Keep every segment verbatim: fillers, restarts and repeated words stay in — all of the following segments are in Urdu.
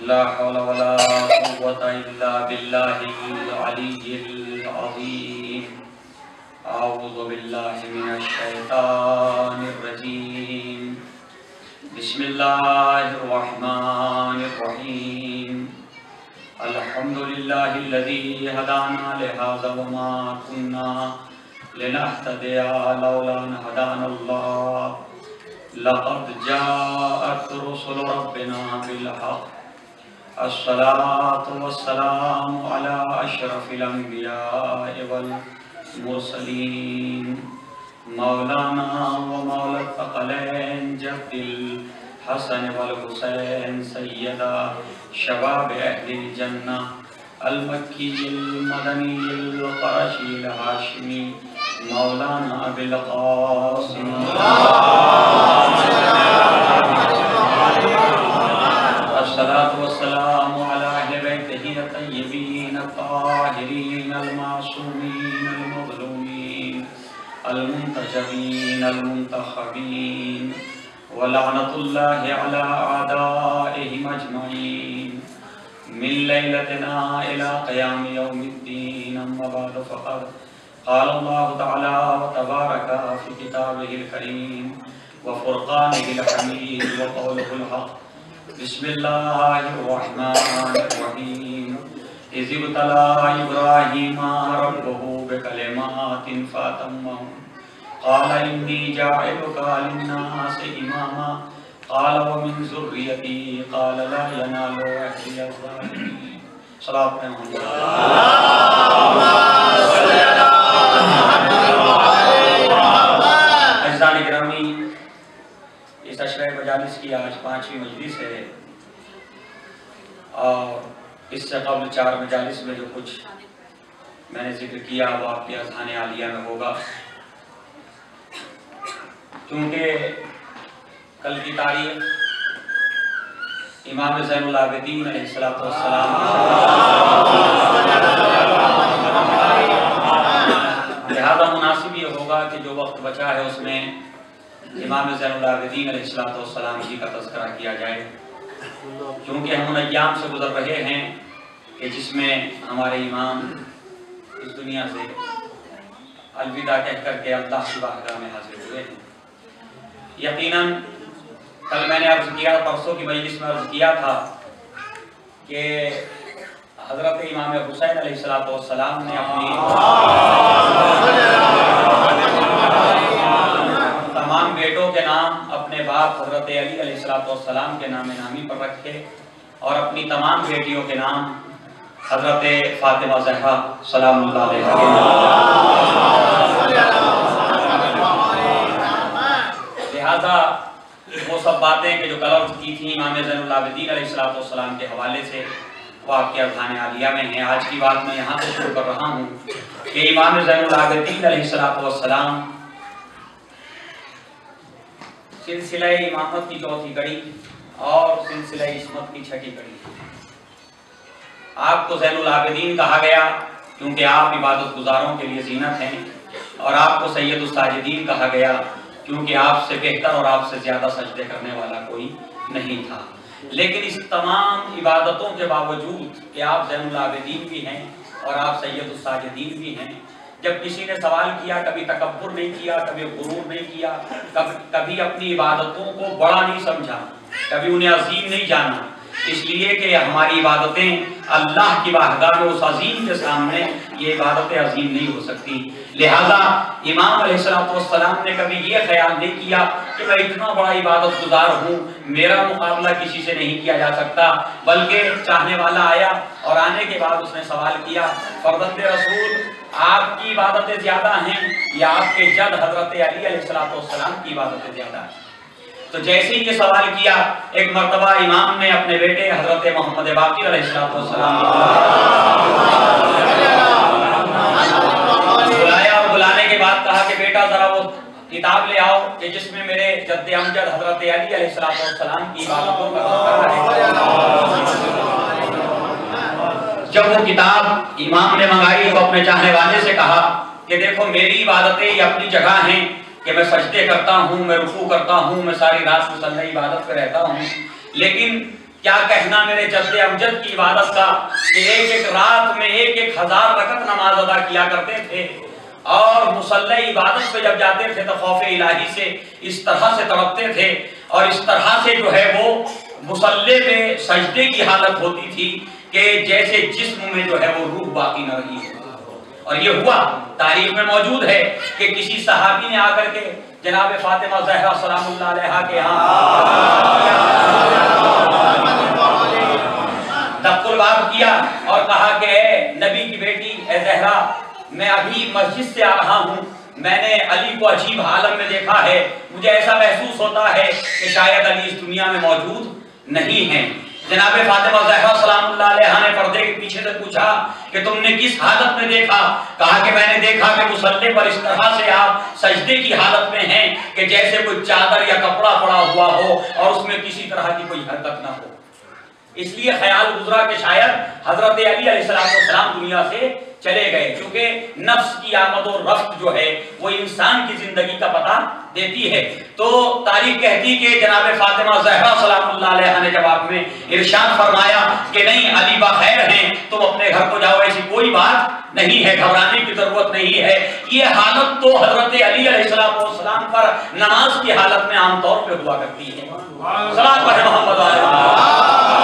لا حول ولا قوة إلا بالله العلي العظيم. أعوذ بالله من الشيطان الرجيم. بسم الله الرحمن الرحيم. الحمد لله الذي هدانا لهذا وما كنا لنهتدي لولا أن هدانا الله. لقد جاءت رسل ربنا بالحق. الصلاة والسلام على أشرف الأنبياء والمرسلين مولانا ومولى الثقلين جد الحسن والحسين سيدا شباب أهل الجنة المكي المدني القرشي الهاشمي مولانا أبي القاسم. الصلاة والسلام على أهل بيته الطيبين الطاهرين المعصومين المظلومين المنتجبين المنتخبين ولعنة الله على أعدائهم أجمعين من ليلتنا إلى قيام يوم الدين. أما بعد فقد قال الله تعالى وتبارك في كتابه الكريم وفرقانه الحميد وقوله الحق. بسم الله الرحمن الرحيم. إذ ابتلى إبراهيم ربه بكلمات فأتمهن قال إني جاعلك للناس إماما قال ومن ذريتي قال لا ينال عهدي الظالمين. صلاة محمد. اجزان گرامی، اس عشرہ مجالس کی آج پانچویں مجلس ہے اور اس سے قبل چار مجالس میں جو کچھ میں نے ذکر کیا وہ آپ کے اذہان عالیہ میں ہوگا. کیونکہ کل کی تاریخ امام زین العابدین علیہ الصلوۃ والسلام لہذا مناسب یہ ہوگا کہ جو وقت بچا ہے اس میں امام زین العابدین علیہ الصلوۃ والسلام جی کا تذکرہ کیا جائے، کیونکہ ہم ان ایام سے گزر رہے ہیں کہ جس میں ہمارے امام اس دنیا سے الوداع کہہ کر کے اللہ کی بارگاہ میں حاضر ہوئے ہیں. یقیناً کل میں نے عرض کیا، پرسوں کی مجلس میں عرض کیا تھا کہ حضرت امام حسین علیہ الصلوۃ والسلام نے اپنی تمام بیٹوں کے نام اپنے باپ حضرت علی علیہ الصلوۃ والسلام کے نام نامی پر رکھے اور اپنی تمام بیٹیوں کے نام حضرت فاطمہ زہرا سلام اللہ علیہا کے نام. لہذا وہ سب باتیں کہ جو کل عرض کی تھیں امام زین العابدین علیہ الصلوۃ والسلام کے حوالے سے وہ آپ کے اذہان عالیہ میں ہیں. آج کی بات میں یہاں سے شروع کر رہا ہوں کہ امام زین العابدین علیہ الصلوۃ والسلام سلسلہ امامت کی چوتھی کڑی اور سلسلہ عصمت کی چھٹی کڑی. آپ کو زین العابدین کہا گیا کیونکہ آپ عبادت گزاروں کے لیے زینت ہیں، اور آپ کو سید الساجدین کہا گیا کیونکہ آپ سے بہتر اور آپ سے زیادہ سجدے کرنے والا کوئی نہیں تھا. لیکن اس تمام عبادتوں کے باوجود کہ آپ زین العابدین بھی ہیں اور آپ سید الساجدین بھی ہیں، جب کسی نے سوال کیا کبھی تکبر نہیں کیا، کبھی غرور نہیں کیا، کبھی اپنی عبادتوں کو بڑا نہیں سمجھا، کبھی انہیں عظیم نہیں جانا، اس لیے کہ ہماری عبادتیں اللہ کی بارگاہ میں اس عظیم کے سامنے یہ عبادتیں عظیم نہیں ہو سکتی. لہذا امام علیہ السلام نے کبھی یہ خیال نہیں کیا کہ میں اتنا بڑا عبادت گزار ہوں، میرا مقابلہ کسی سے نہیں کیا جا سکتا، بلکہ چاہنے والا آیا اور آنے کے بعد اس نے سوال کیا فرزند رسول آپ کی عبادتیں زیادہ ہیں یا آپ کے جد حضرت علی علیہ السلام کی عبادتیں زیادہ ہیں؟ تو جیسے ہی یہ سوال کیا ایک مرتبہ امام نے اپنے بیٹے حضرت محمد باقر علیہ السلام بلایا اور بلانے کے بعد کہا کہ بیٹا ذرا وہ کتاب لے آؤ کہ جس میں میرے جد امجد حضرت علی علیہ السلام کی عبادتوں کا تذکرہ ہے. جب وہ کتاب امام نے منگائی تو اپنے چاہنے والے سے کہا کہ دیکھو میری عبادتیں یہ اپنی جگہ ہیں کہ میں سجدے کرتا ہوں، میں رکوع کرتا ہوں، میں ساری رات مسلح عبادت پہ رہتا ہوں، لیکن کیا کہنا میرے جد امجد کی عبادت کا کہ ایک ایک رات میں ایک ایک ہزار رکعت نماز ادا کیا کرتے تھے، اور مصلی عبادت پہ جب جاتے تھے تو خوف الہی سے اس طرح سے تڑپتے تھے، اور اس طرح سے جو ہے وہ مصلی پہ سجدے کی حالت ہوتی تھی کہ جیسے جسم میں جو ہے وہ روح باقی نہ رہی ہے۔ اور یہ ہوا، تاریخ میں موجود ہے کہ کسی صحابی نے آ کر کے جناب فاطمہ زہرا سلام اللہ علیہا کے ہاں دق الباب کیا اور کہا کہ اے نبی کی بیٹی، اے زہرا، میں ابھی مسجد سے آ رہا ہوں، میں نے علی کو عجیب عالم میں دیکھا ہے، مجھے ایسا محسوس ہوتا ہے کہ شاید علی اس دنیا میں موجود نہیں ہیں۔ جناب فاطمہ زہرا سلام اللہ علیہا نے پردے کے پیچھے سے پوچھا کہ تم نے کس حالت میں دیکھا؟ کہا کہ میں نے دیکھا کہ مصلی پر اس طرح سے آپ سجدے کی حالت میں ہیں کہ جیسے کوئی چادر یا کپڑا پڑا ہوا ہو اور اس میں کسی طرح کی کوئی حرکت نہ ہو۔ اس لیے خیال گزرا کہ شاید حضرت علی علیہ السلام دنیا سے چلے گئے، کیونکہ نفس کی آمد و رفت جو ہے وہ انسان کی زندگی کا پتہ دیتی ہے۔ تو تاریخ کہتی کہ جناب فاطمہ زہرا سلام اللہ علیہا نے جواب میں ارشاد فرمایا کہ نہیں، علی بخیر ہیں، تم اپنے گھر کو جاؤ، ایسی کوئی بات نہیں ہے، گھبرانے کی ضرورت نہیں ہے۔ یہ حالت تو حضرت علی علیہ السلام پر نماز کی حالت میں عام طور پہ ہوا کرتی ہے۔ صلوات پڑھیں محمد علیہ۔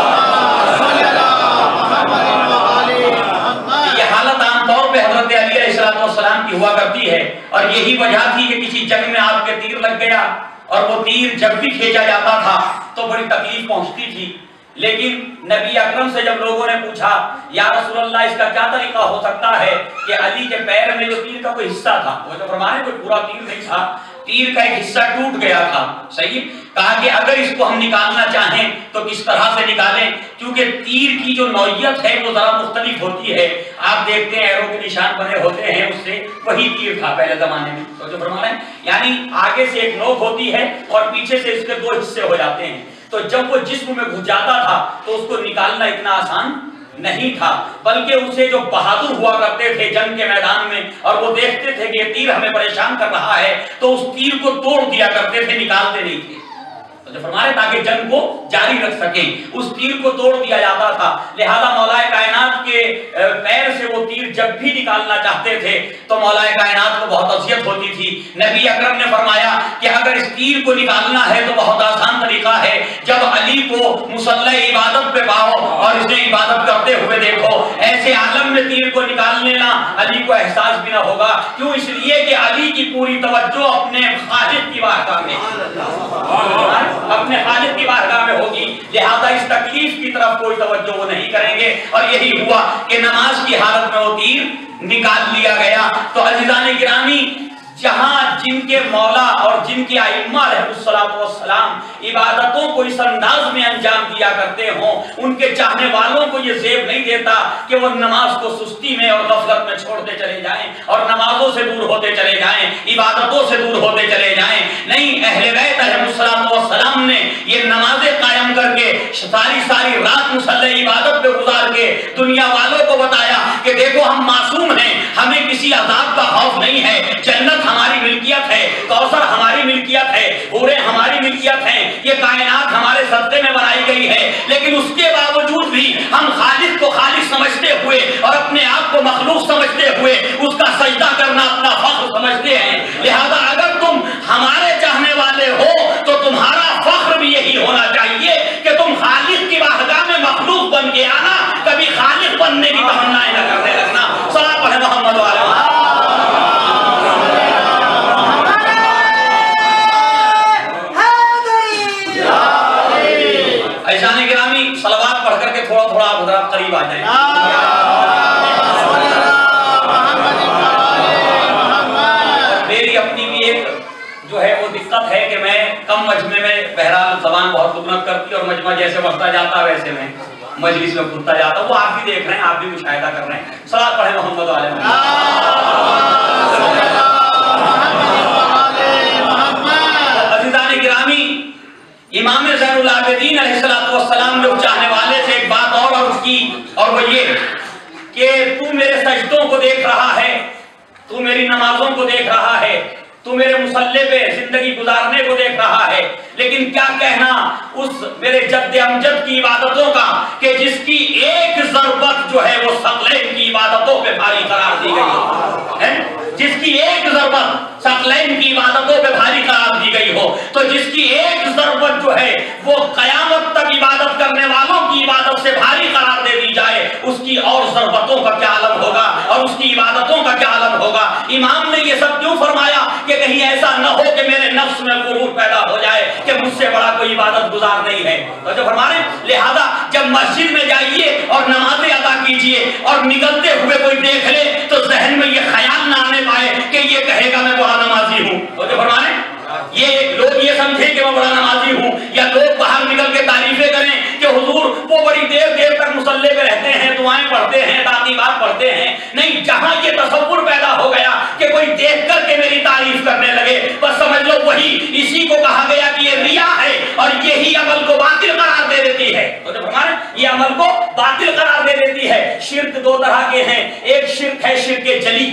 یہ حالت عام طور پہ حضرت علی علیہ السلام کی ہوا کرتی ہے، اور یہی وجہ تھی کہ کسی جنگ میں آپ کے تیر لگ گیا، اور وہ تیر جب بھی کھینچا جاتا تھا تو بڑی تکلیف پہنچتی تھی۔ لیکن نبی اکرم سے جب لوگوں نے پوچھا یا رسول اللہ اس کا کیا طریقہ ہو سکتا ہے کہ علی کے پیر میں جو تیر کا کوئی حصہ تھا، وہ جو فرمانے کوئی پورا تیر نہیں تھا، تیر کا ایک حصہ ٹوٹ گیا تھا، صحیح؟ کہا کہ اگر اس کو ہم نکالنا چاہیں تو کس طرح سے نکالیں، کیونکہ تیر کی جو نوعیت ہے وہ ذرا مختلف ہوتی ہے۔ آپ دیکھتے ہیں ایرو کے نشان بنے ہوتے ہیں، اس سے وہی تیر تھا پہلے زمانے میں، تو جو فرما رہے ہیں یعنی آگے سے ایک نوک ہوتی ہے اور پیچھے سے اس کے دو حصے ہو جاتے ہیں، تو جب وہ جسم میں گھس جاتا تھا تو اس کو نکالنا اتنا آسان نہیں تھا، بلکہ اسے جو بہادر ہوا کرتے تھے جنگ کے میدان میں اور وہ دیکھتے تھے کہ یہ تیر ہمیں پریشان کر رہا ہے تو اس تیر کو توڑ دیا کرتے تھے، نکالتے نہیں تھے، جو فرمائے تاکہ جنگ کو جاری رکھ سکیں، اس تیر کو توڑ دیا جاتا تھا۔ لہذا مولا کائنات کے پیر سے وہ تیر جب بھی نکالنا چاہتے تھے تو مولا کائنات کو بہت اذیت ہوتی تھی۔ نبی اکرم نے فرمایا کہ اگر اس تیر کو نکالنا ہے تو بہت آسان طریقہ ہے، جب علی کو مصلی عبادت پہ پاؤ اور اسے عبادت کرتے ہوئے دیکھو، ایسے عالم میں تیر کو نکال لینا علی کو احساس بھی نہ ہوگا۔ کیوں؟ اس لیے کہ علی کی پوری توجہ اپنے خالق کی بارگاہ میں اپنے خالق کی بارگاہ میں ہوگی، لہذا اس تکلیف کی طرف کوئی توجہ وہ نہیں کریں گے، اور یہی ہوا کہ نماز کی حالت میں وہ تیر نکال لیا گیا۔ تو عزیزان گرامی، جہاں جن کے مولا اور جن کے ائمہ علیہ السلام عبادتوں کو اس انداز میں انجام دیا کرتے ہوں، ان کے چاہنے والوں کو یہ زیب نہیں دیتا کہ وہ نماز کو سستی میں اور غفلت میں چھوڑتے چلے جائیں اور نمازوں سے دور ہوتے چلے جائیں، عبادتوں سے دور ہوتے چلے جائیں۔ نہیں، اہل بیت علیہ السلام نے یہ نمازیں قائم کر کے ساری ساری رات مصلی عبادت پہ گزار کے دنیا والوں کو بتایا کہ دیکھو ہم معصوم ہیں، ہمیں کسی عذاب کا خوف نہیں ہے، جنت ہماری ملکیت ہے، کوثر ہماری ملکیت ہے، حوریں ہماری ملکیت ہیں، یہ کائنات ہمارے صدقے میں بنائی گئی ہے، لیکن اس کے باوجود بھی ہم خالق کو خالق سمجھتے ہوئے اور اپنے آپ کو مخلوق سمجھتے ہوئے اس کا سجدہ کرنا اپنا فخر سمجھتے ہیں۔ لہذا اگر تم ہمارے چاہنے والے ہو تو تمہارا فخر بھی یہی ہونا چاہیے کہ تم خالق کی بارگاہ میں مخلوق بن کے آنا، کبھی خالق بننے کی تمنائیں نہ کرنے لگنا۔ صلاۃ پڑھیں محمد علیہ۔ عزیزان گرامی، صلوات پڑھ کر کے تھوڑا تھوڑا آپ حضرات قریب آ جائیں۔ میری اپنی بھی ایک جو ہے وہ دقت ہے کہ میں کم مجمع میں بہرحال زبان بہت لکنت کرتی اور مجمع جیسے بڑھتا جاتا ویسے میں مجلس میں کھلتا جاتا، وہ آپ بھی دیکھ رہے ہیں، آپ بھی مشاہدہ کر رہے ہیں۔ صلاۃ پڑھیں محمد علیہ۔ عزیزان گرامی، امام زین العابدین علیہ السلام نے اس چاہنے والے سے ایک بات اور عرض کی، اور وہ یہ کہ تو میرے سجدوں کو دیکھ رہا ہے، تو میری نمازوں کو دیکھ رہا ہے، تو میرے مصلی پہ زندگی گزارنے کو دیکھ رہا ہے، لیکن کیا کہنا اس میرے جد امجد کی عبادتوں کا کہ جس کی ایک ضربت جو ہے وہ ثقلین کی عبادتوں پہ بھاری قرار دی گئی ہے، جس کی ایک ضربت ثقلین کی عبادتوں پہ بھاری قرار دی گئی ہو، تو جس کی ایک ضربت جو ہے وہ قیامت تک عبادت کرنے والوں کی عبادت سے بھاری قرار دے دی جائے، اس کی اور ضربتوں کا کیا عالم ہوگا اور اس کی عبادتوں کا کیا عالم ہوگا۔ امام نے یہ سب کیوں فرمایا کہ کہیں ایسا نہ ہو کہ میرے نفس میں غرور پیدا ہو جائے کہ مجھ سے بڑا کوئی عبادت گزار نہیں ہے۔ تو جو فرمانے لہذا جب مسجد میں جائیے اور نمازیں ادا کیجئے اور نکلتے ہوئے کوئی دیکھ لے تو ذہن میں یہ خیال نہ آنے پائے کہ یہ کہے گا میں بڑا نمازی ہوں۔ تو جو فرمانے یہ لوگ یہ سمجھیں کہ میں بڑا نمازی ہوں، یا لوگ باہر نکل کے تعریفیں کریں کہ حضور وہ بڑی دیر دیر تک مصلی پہ رہتے ہیں، دعائیں پڑھتے ہیں، تعظیمات پڑھتے ہیں۔ نہیں، جہاں یہ تصور پیدا ہو گیا کہ کوئی دیکھ کر کے میری تعریف کرنے لگے، بس سمجھ لو وہی اسی کو کہا گیا کہ یہ ریا ہے اور یہی عمل کو باطل قرار دے دیتی ہے۔ تو جب ہمارے یہ عمل کو باطل قرار دے دیتی ہے۔ شرک دو طرح کے ہیں، ایک شرک ہے شرک جلی۔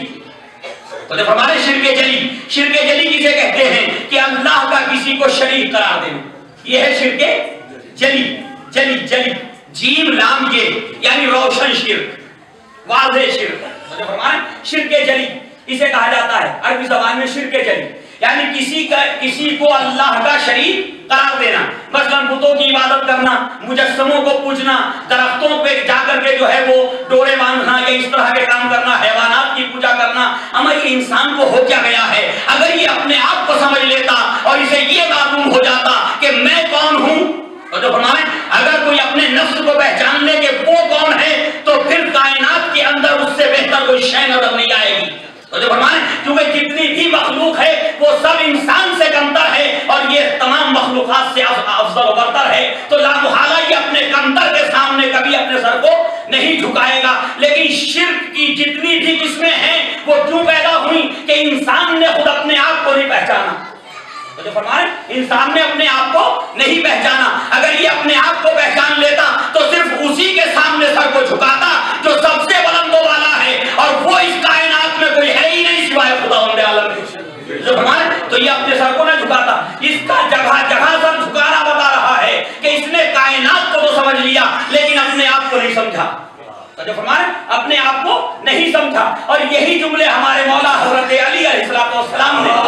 تو جب ہمارے شرک جلی، شرک جلی کسے کہتے ہیں کہ اللہ کا کسی کو شریک قرار دینا، یہ ہے شرک جلی۔ جلی جلی جیم لام یہ یعنی روشن شرک، واضح شرک۔ تو جب ہمارے شرک جلی اسے کہا جاتا ہے عربی زبان میں شرک جلی، یعنی کسی کا کسی کو اللہ کا شریک قرار دینا، مثلا بتوں کی عبادت کرنا، مجسموں کو پوجنا، درختوں پہ جا کر کے جو ہے وہ ڈورے باندھنا یا اس طرح کے کام کرنا، حیوانات کی پوجا کرنا۔ اما یہ انسان کو ہو کیا گیا ہے؟ اگر یہ اپنے آپ کو سمجھ لیتا اور اسے یہ معلوم ہو جاتا کہ میں کون ہوں، تو جو فرمائے اگر کوئی اپنے نفس کو پہچان لے کہ وہ کون ہے تو پھر کائنات کے اندر اس سے بہتر کوئی شے نظر نہیں آئے گی۔ تو جو فرمائے کیونکہ جتنی بھی مخلوق ہے وہ سب انسان سے کمتر ہے اور یہ تمام مخلوقات سے افضل و برتر ہے، تو لا محالہ یہ اپنے کمتر کے سامنے کبھی اپنے سر کو نہیں جھکائے گا۔ لیکن شرک کی جتنی بھی قسمیں ہیں وہ کیوں پیدا ہوئی کہ انسان نے خود اپنے آپ کو نہیں پہچانا۔ تو جو فرمائے انسان نے اپنے آپ کو نہیں پہچانا، اگر یہ اپنے آپ کو پہچان لیتا تو صرف اسی کے سامنے سر کو جھکاتا جو سب سے بلند و بالا ہے، اور وہ اس کائنات میں کوئی ہے ہی نہیں سوائے خداوند عالم کے۔ جو فرمائے تو یہ اپنے سر کو نہ جھکاتا، اس کا جگہ جگہ سر جھکانا بتا رہا ہے کہ اس نے کائنات کو تو سمجھ لیا لیکن اپنے آپ کو نہیں سمجھا۔ جو فرمائے اپنے آپ کو نہیں سمجھا، اور یہی جملے ہمارے مولا حضرت علی علیہ السلام نے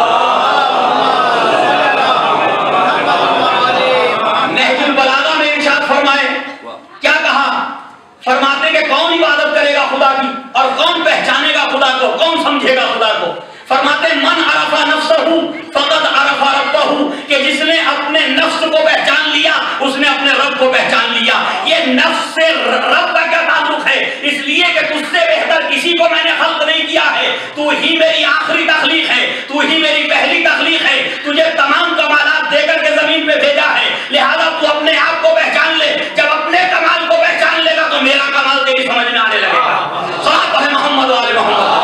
نہج البلاغہ میں ارشاد فرمائے، کیا کہا؟ فرماتے کہ کون عبادت کرے گا خدا کی اور کون پہچانے گا خدا کو، کون سمجھے گا خدا کو؟ فرماتے من عرف نفسہ فقد عرف ربہ، کہ جس نے اپنے نفس کو پہچان لیا اس نے اپنے رب کو پہچان لیا۔ یہ نفس سے رب کا کیا تعلق ہے؟ اس لیے کہ تجھ سے بہتر کسی کو میں نے خلق نہیں کیا ہے، تو ہی میری آخری تخلیق ہے، تو ہی میری پہلی تخلیق ہے، تجھے تمام کمالات دے کر کے زمین پہ بھیجا ہے، لہذا تو اپنے آپ کو پہچان لے۔ جب اپنے کمال کو پہچان لے گا تو میرا کمال تیری سمجھ میں آنے لگے گا۔ صحابہ محمد والے محمد۔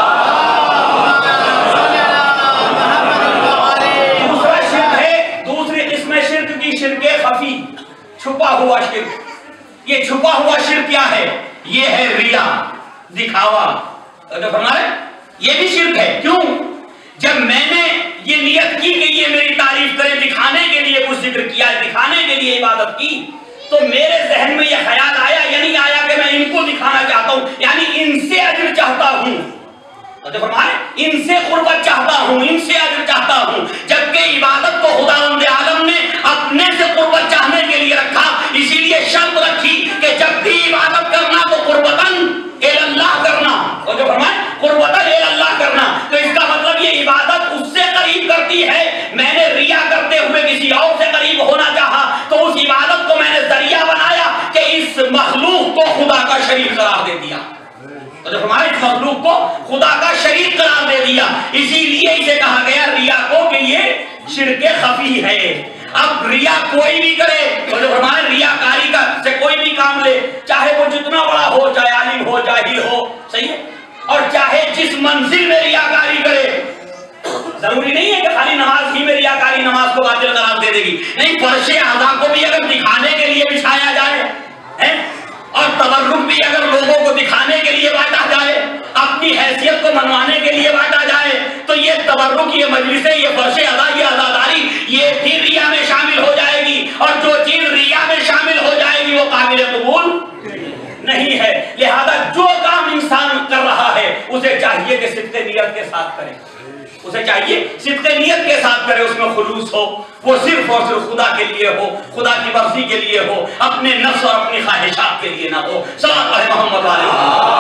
دوسرا شرک ہے، دوسری قسم شرک کی شرک خفی، چھپا ہوا شرک۔ یہ چھپا ہوا شرک کیا ہے؟ یہ ہے ریا، دکھاوا۔ جو فرمائے یہ بھی شرک ہے۔ کیوں؟ جب میں نے یہ نیت کی کہ یہ میری تعریف کرے، دکھانے کے لیے کچھ ذکر کیا، دکھانے کے لیے عبادت کی، تو میرے ذہن میں یہ خیال آیا یا نہیں آیا کہ میں ان کو دکھانا چاہتا ہوں، یعنی ان سے اجر چاہتا ہوں، تو فرمائے ان سے قربت چاہتا ہوں، ان سے اجر چاہتا ہوں، جبکہ عبادت کو خداوند عالم نے اپنے سے قربت چاہنے کے لیے رکھا۔ اسی لیے شرط رکھی کہ جب بھی عبادت کرنا تو قربتاً الی اللہ کرنا، اور جو فرمائے قربتاً الی اللہ کرنا، تو اس کا مطلب یہ عبادت اس سے قریب کرتی ہے۔ میں نے ریا کرتے ہوئے کسی اور سے قریب ہونا چاہا تو اس عبادت کو میں نے ذریعہ بنایا کہ اس مخلوق کو خدا کا شریک قرار دے دیا، تو ہمارے مخلوق کو خدا کا شریک قرار دے دیا۔ اسی لیے اسے کہا گیا ریا کو کہ یہ شرک خفی ہے۔ اب ریا کوئی بھی کرے، تو جو ہمارے ریا کاری کا سے کوئی بھی کام لے، چاہے وہ جتنا بڑا ہو، چاہے عالم ہو، جاہل ہو، صحیح ہے، اور چاہے جس منزل میں ریا کاری کرے، ضروری نہیں ہے کہ خالی نماز ہی میں ریا کاری نماز کو باطل قرار دے دے گی، نہیں، فرش اعضاء کو بھی اگر دکھانے کے لیے بچھایا جائے اور تبرک بھی اگر لوگوں کو دکھانے کے لیے بانٹا جائے، اپنی حیثیت کو منوانے کے لیے بانٹا جائے، تو یہ تبرک، یہ مجلسیں، یہ فرش ادا، یہ عزاداری، یہ بھی ریا میں شامل ہو جائے گی، اور جو چیز ریا میں شامل ہو جائے گی وہ قابل قبول نہیں ہے۔ لہذا جو کام انسان کر رہا ہے اسے چاہیے کہ صدق نیت کے ساتھ کرے، اسے چاہیے صدق نیت کے ساتھ کرے، اس میں خلوص ہو، وہ صرف اور صرف خدا کے لیے ہو، خدا کی مرضی کے لیے ہو، اپنے نفس اور اپنی خواہشات کے لیے نہ ہو۔ صلوات پڑھیں محمد علیہ۔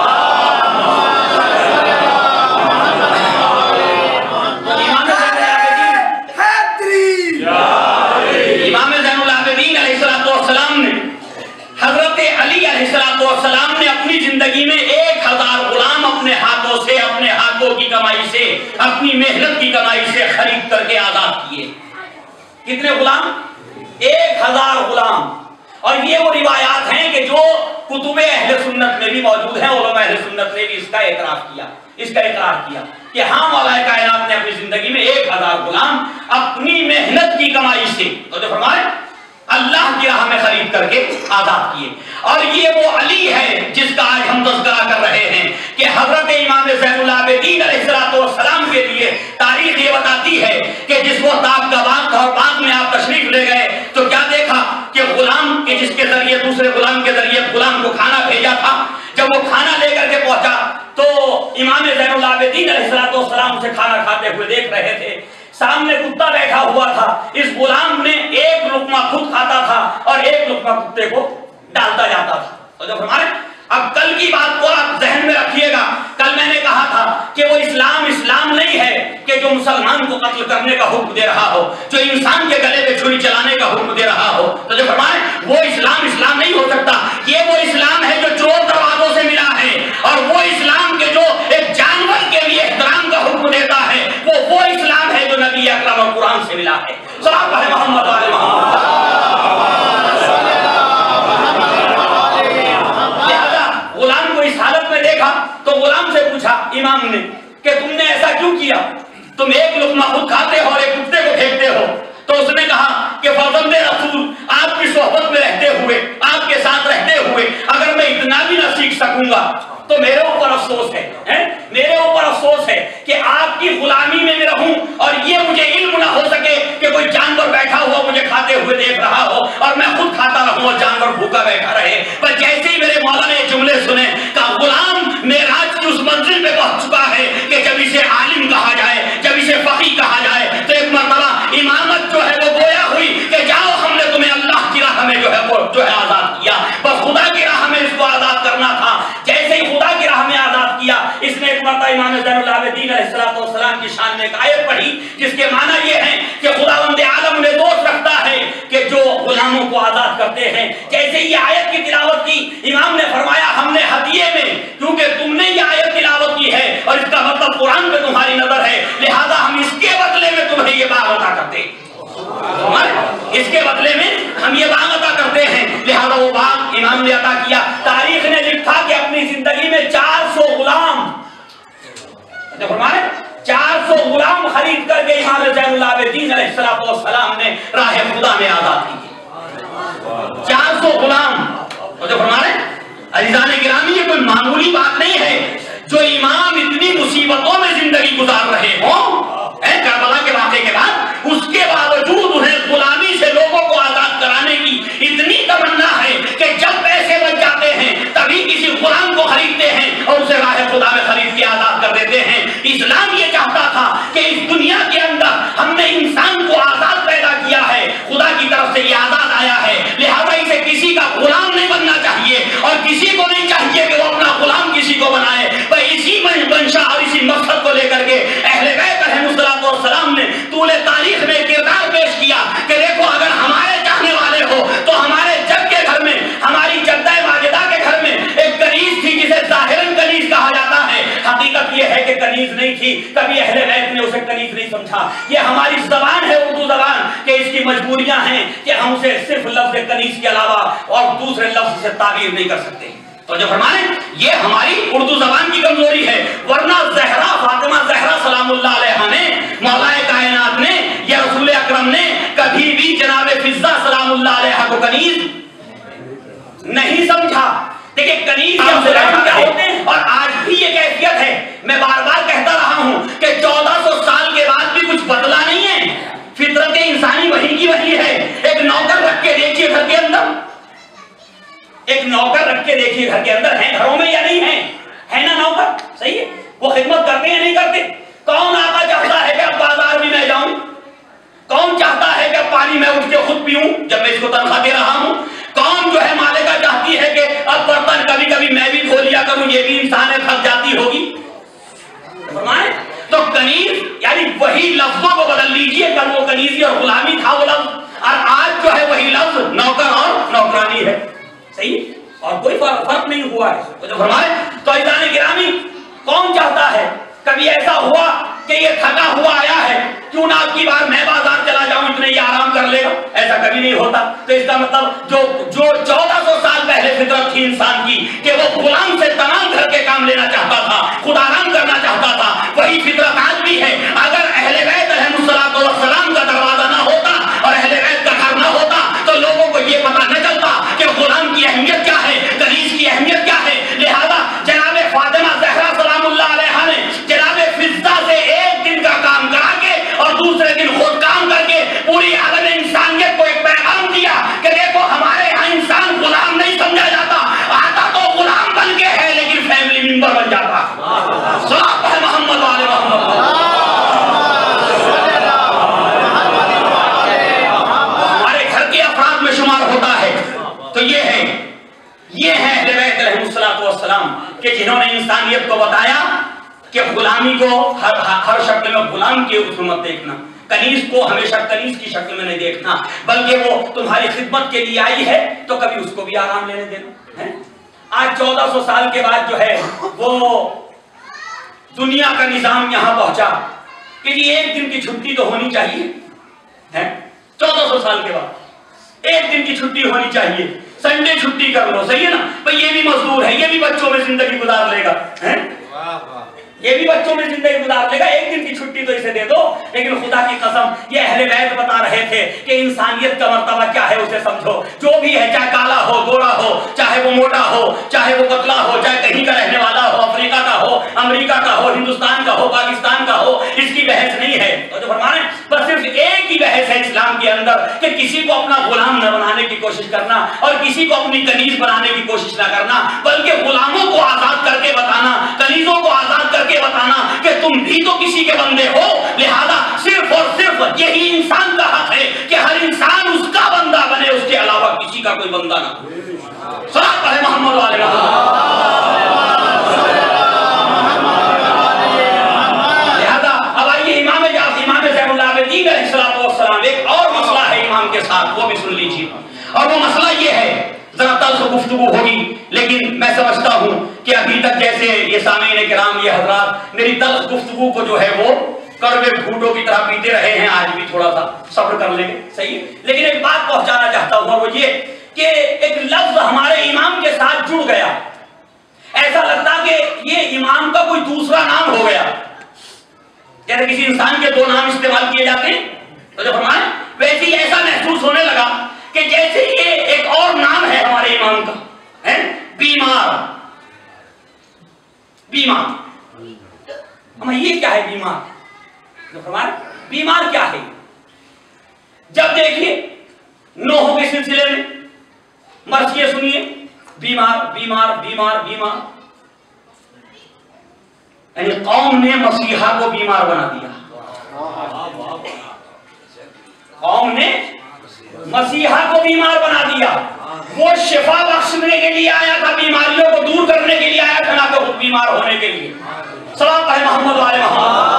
امام زین العابدین علیہ السلام نے، حضرت علی علیہ السلام نے اپنی زندگی میں ایک ہزار غلام اپنے ہاتھوں سے، اپنے ہاتھوں کی کمائی سے، اپنی محنت کی کمائی سے خرید کر کے آزاد کیے۔ کتنے غلام؟ ایک ہزار غلام۔ اور یہ وہ روایات ہیں کہ جو کتب اہل سنت میں بھی موجود ہیں، علماء اہل سنت نے بھی اس کا اعتراف کیا، اس کا اقرار کیا کہ ہاں مولا کائنات نے اپنی زندگی میں ایک ہزار غلام اپنی محنت کی کمائی سے، تو جو فرمائے اللہ کی راہ میں خرید کر کے آزاد کیے۔ اور یہ وہ علی ہے جس کا آج ہم تذکرہ کر رہے ہیں کہ حضرت امام زین العابدین علیہ السلام کے لیے تاریخ یہ بتاتی ہے کہ جس وہ تاب کا باغ تھا اور باغ میں آپ تشریف لے گئے تو کیا دیکھا کہ غلام کے جس کے ذریعے دوسرے غلام کے ذریعے غلام کو کھانا بھیجا تھا، جب وہ کھانا لے کر کے پہنچا تو امام زین العابدین علیہ السلام اسے کھانا کھاتے ہوئے دیکھ رہے تھے۔ سامنے کتا بیٹھا ہوا تھا، اس غلام نے ایک لقمہ خود کھاتا تھا اور ایک لقمہ کتے کو ڈالتا جاتا تھا۔ تو جب ہمارے اب کل کی بات کو آپ ذہن میں رکھیے گا، کل میں نے کہا تھا کہ وہ اسلام اسلام نہیں ہے کہ جو مسلمان کو قتل کرنے کا حکم دے رہا ہو، جو انسان کے گلے پہ چھری چلانے کا حکم دے رہا ہو، تو جو فرمائے وہ اسلام اسلام نہیں ہو سکتا۔ یہ وہ اسلام ہے جو چور دروازوں سے ملا ہے، اور وہ اسلام کے جو ایک جانور کے لیے احترام کا حکم دیتا ہے، وہ وہ اسلام ہے جو نبی اکرم اور قرآن سے ملا ہے۔ صلوات پڑھیں محمد علیہ محمد۔ غلام کو اس حالت میں دیکھا تو غلام سے پوچھا امام نے کہ تم نے ایسا کیوں کیا؟ تم ایک لقمہ خود کھاتے ہو اور ایک کتے کو پھینکتے ہو۔ تو اس نے کہا کہ فرزند رسول، آپ کی صحبت میں رہتے ہوئے، آپ کے ساتھ رہتے ہوئے اگر میں اتنا بھی نہ سیکھ سکوں گا تو میرے اوپر افسوس ہے، میرے اوپر افسوس ہے کہ آپ کی غلامی میں میں رہوں اور یہ مجھے علم نہ ہو سکے کہ کوئی جانور بیٹھا ہوا مجھے کھاتے ہوئے دیکھ رہا ہو اور میں خود کھاتا رہوں اور جانور بھوکا بیٹھا رہے۔ پر جیسے ہی میرے مولا نے یہ جملے سنے کہ غلام معراج کی اس منزل پہ پہنچ چکا ہے کہ جب اسے عالم کہا جائے، جب اسے فقیہ کہا جائے، تو ایک مرتبہ امامت جو ہے وہ گویا ہوئی کہ جاؤ ہم نے تمہیں اللہ کی راہ میں جو ہے وہ جو ہے آزاد کیا، بس خدا کی راہ میں اس کو آزاد کرنا تھا۔ جیسے ہی خدا کی راہ میں آزاد کیا، اس نے ایک مرتبہ امام زین العابدین علیہ السلام کی شان میں ایک آیت پڑھی جس کے معنی یہ ہے کہ خداوند عالم انہیں دوست رکھتا ہے کہ جو غلاموں کو آزاد کرتے ہیں۔ جیسے یہ آیت کی تلاوت کی، امام نے فرمایا ہم نے ہدیے میں، کیونکہ تم نے یہ آیت تلاوت کی ہے اور اس کا مطلب قرآن پہ تمہاری نظر ہے، لہذا ہم اس کے بدلے میں تمہیں یہ باغ عطا کرتے ہیں، اس کے بدلے میں ہم یہ باغ عطا کرتے ہیں، لہذا وہ باغ امام نے عطا کیا۔ تاریخ نے لکھا کہ اپنی زندگی میں چار سو غلام، جب ہمارے چار سو غلام خرید کر کے امام زین العابدین علیہ السلام نے راہ خدا میں آزاد کیے۔ چار سو غلام، اور جب ہمارے عزیزان گرامی یہ کوئی معمولی بات نہیں ہے، جو امام اتنی مصیبتوں میں زندگی گزار رہے ہوں کربلا کے واقعے کے بعد، اس کے باوجود انہیں غلامی سے لوگوں کو آزاد کرانے کی اتنی تمنا ہے کہ جب پیسے بچ جاتے ہیں تبھی کسی غلام کو خریدتے ہیں اور اسے راہ خدا میں خرید کے آزاد کر دیتے ہیں۔ اسلام یہ چاہتا تھا کہ اس دنیا کے اندر ہم نے انسان کو آزاد پیدا کیا ہے، خدا کی طرف سے یہ آزاد آیا ہے، لہذا اسے کسی کا غلام نہیں بننا چاہیے اور کسی کو نہیں چاہیے کہ وہ اپنا غلام کسی کو بنائے۔ بھائی اسی منشا اور اسی مقصد کو لے کر کے اہل بیت علیہ السلام نے طول تاریخ میں کردار پیش کیا کہ دیکھو اگر ہمارے چاہنے والے ہو تو ہمارے جد کے گھر میں، ہماری جدہ ماجدہ کے گھر میں ایک کنیز تھی جسے ظاہراً کنیز کہا جاتا ہے، حقیقت یہ ہے کہ کنیز نہیں تھی، کبھی اہل بیت نے اسے کنیز نہیں سمجھا۔ یہ ہماری زبان ہے اردو زبان کہ اس کی مجبوریاں ہیں کہ ہم اسے صرف لفظ کنیز کے علاوہ اور دوسرے لفظ سے تعبیر نہیں کر سکتے۔ تو جب فرمانے یہ ہماری اردو زبان کی کمزوری ہے، ورنہ زہرا فاطمہ زہرا سلام اللہ علیہا نے، مولا کائنات نے یا رسول اکرم نے کبھی بھی جناب فضہ سلام اللہ علیہا کو کنیز نہیں سمجھا۔ دیکھیں کنیز کیا ہوتے ہیں، اور آج بھی یہ کیفیت ہے۔ میں بار بار کہتا رہا ہوں کہ چودہ سو وہی لفظوں کو بدل لیجئے، کل وہ کنیزی اور غلامی تھا وہ لفظ، اور آج جو ہے وہی لفظ نوکر اور نوکرانی ہے، صحیح، اور کوئی فرق نہیں ہوا ہے. تو جو فرمائے تو عزیزان گرامی، کون چاہتا ہے کبھی ایسا ہوا کہ یہ تھکا ہوا آیا ہے، کیوں نہ اب کی بار میں بازار چلا جاؤں، اتنے یہ آرام کر لے گا؟ ایسا کبھی نہیں ہوتا. تو اس کا مطلب جو جو چودہ سو سال پہلے فطرت تھی انسان کی کہ وہ غلام سے تمام گھر کے کام لینا چاہتا تھا، خود آرام کرنا چاہتا تھا، وہی فطرت آج بھی ہے. اگر اہل بیت علیہ السلام کا دروازہ نہ ہوتا اور اہل بیت کا گھر نہ ہوتا تو لوگوں کو یہ پتہ نہ چلتا کہ غلام کی اہمیت کیا ہے، کنیز کی اہمیت کیا ہے. لہذا جناب فاطمہ زہرا سلام اللہ علیہا نے جناب فضہ سے ایک دن کا کام کرا کے اور دوسرے دن خود کام کر کے پوری عالم انسانیت کو ایک پیغام دیا کہ دیکھو ہمارے یہاں انسان غلام نہیں سمجھا جاتا، آتا تو غلام بن کے ہے لیکن فیملی ممبر بن جاتا. صلاۃ ہے محمد والے محمد. ہمارے گھر کے افراد میں شمار ہوتا ہے. تو یہ ہے یہ ہے اہل بیت علیہ الصلوۃ والسلام کہ جنہوں نے انسانیت کو بتایا کہ غلامی کو ہر ہر شکل میں غلام کی حکومت دیکھنا، کنیز کو ہمیشہ کنیز کی شکل میں نہیں دیکھنا، بلکہ وہ تمہاری خدمت کے لیے آئی ہے تو کبھی اس کو بھی آرام لینے دینا ہے. آج چودہ سو سال کے بعد جو ہے وہ دنیا کا نظام یہاں پہنچا کہ یہ ایک دن کی چھٹی تو ہونی چاہیے ہے. چودہ سو سال کے بعد ایک دن کی چھٹی ہونی چاہیے، سنڈے چھٹی کر لو، صحیح ہے نا بھئی، یہ بھی مزدور ہے، یہ بھی بچوں میں زندگی گزار لے گا، یہ بھی بچوں میں زندگی گزار لے گا، ایک دن کی چھٹی تو اسے دے دو. لیکن خدا کی قسم یہ اہل بیت بتا رہے تھے کہ انسانیت کا مرتبہ کیا ہے اسے سمجھو. جو بھی ہے، چاہے کالا ہو، گورا ہو، چاہے وہ موٹا ہو، چاہے وہ پتلا ہو، چاہے کہیں کا رہنے والا ہو، افریقہ کا ہو، امریکہ کا ہو، ہندوستان کا ہو، پاکستان کا ہو، اس کی بحث نہیں ہے. تو جو فرمانے بس صرف ایک ہی بحث ہے اسلام کے اندر کہ کسی کو اپنا غلام نہ بنانے کی کوشش کرنا اور کسی کو اپنی کنیز بنانے کی کوشش نہ کرنا، بلکہ غلاموں کو آزاد کر کے بتانا، کنیزوں کو آزاد کر کے بتانا کہ تم بھی تو کسی کے بندے ہو. لہذا صرف اور صرف یہی انسان کا حق ہے کہ ہر انسان اس کا بندہ بنے، اس کے علاوہ کسی کا کوئی بندہ نہ ہو. صلاۃ ہے محمد والے محمد. لہذا اب آئیے امام امام زین العابدین علیہ السلام ایک اور مسئلہ ہے امام کے ساتھ، وہ بھی سن لیجیے. اور وہ مسئلہ یہ ہے، ذرا تلخ گفتگو ہوگی لیکن میں سمجھتا ہوں کہ ابھی تک جیسے یہ سامعین کرام، یہ حضرات میری تلخ گفتگو کو جو ہے وہ کڑوے گھوٹوں کی طرح پیتے رہے ہیں، آج بھی تھوڑا سا صبر کر لیں گے، صحیح. لیکن ایک بات پہنچانا چاہتا ہوں، وہ یہ کہ ایک لفظ ہمارے امام کے ساتھ جڑ گیا، ایسا لگتا کہ یہ امام کا کوئی دوسرا نام ہو گیا. جیسے کسی انسان کے دو نام استعمال کیے جاتے ہیں تو جب ہمارے ویسے ہی ایسا محسوس ہونے لگا کہ جیسے یہ ایک اور نام ہے ہمارے امام کا، ہے بیمار. بیمار ہم یہ کیا ہے بیمار؟ ہمارے بیمار کیا ہے؟ جب دیکھیے نوحوں کے سلسلے میں مرثیے سنیے، بیمار بیمار بیمار بیمار، یعنی قوم نے مسیحا کو بیمار بنا دیا. قوم نے مسیحا کو بیمار بنا دیا. وہ شفا بخشنے کے لیے آیا تھا، بیماریوں کو دور کرنے کے لیے آیا تھا، نہ کہ خود بیمار ہونے کے لیے. صلاۃ ہے محمد والے محمد.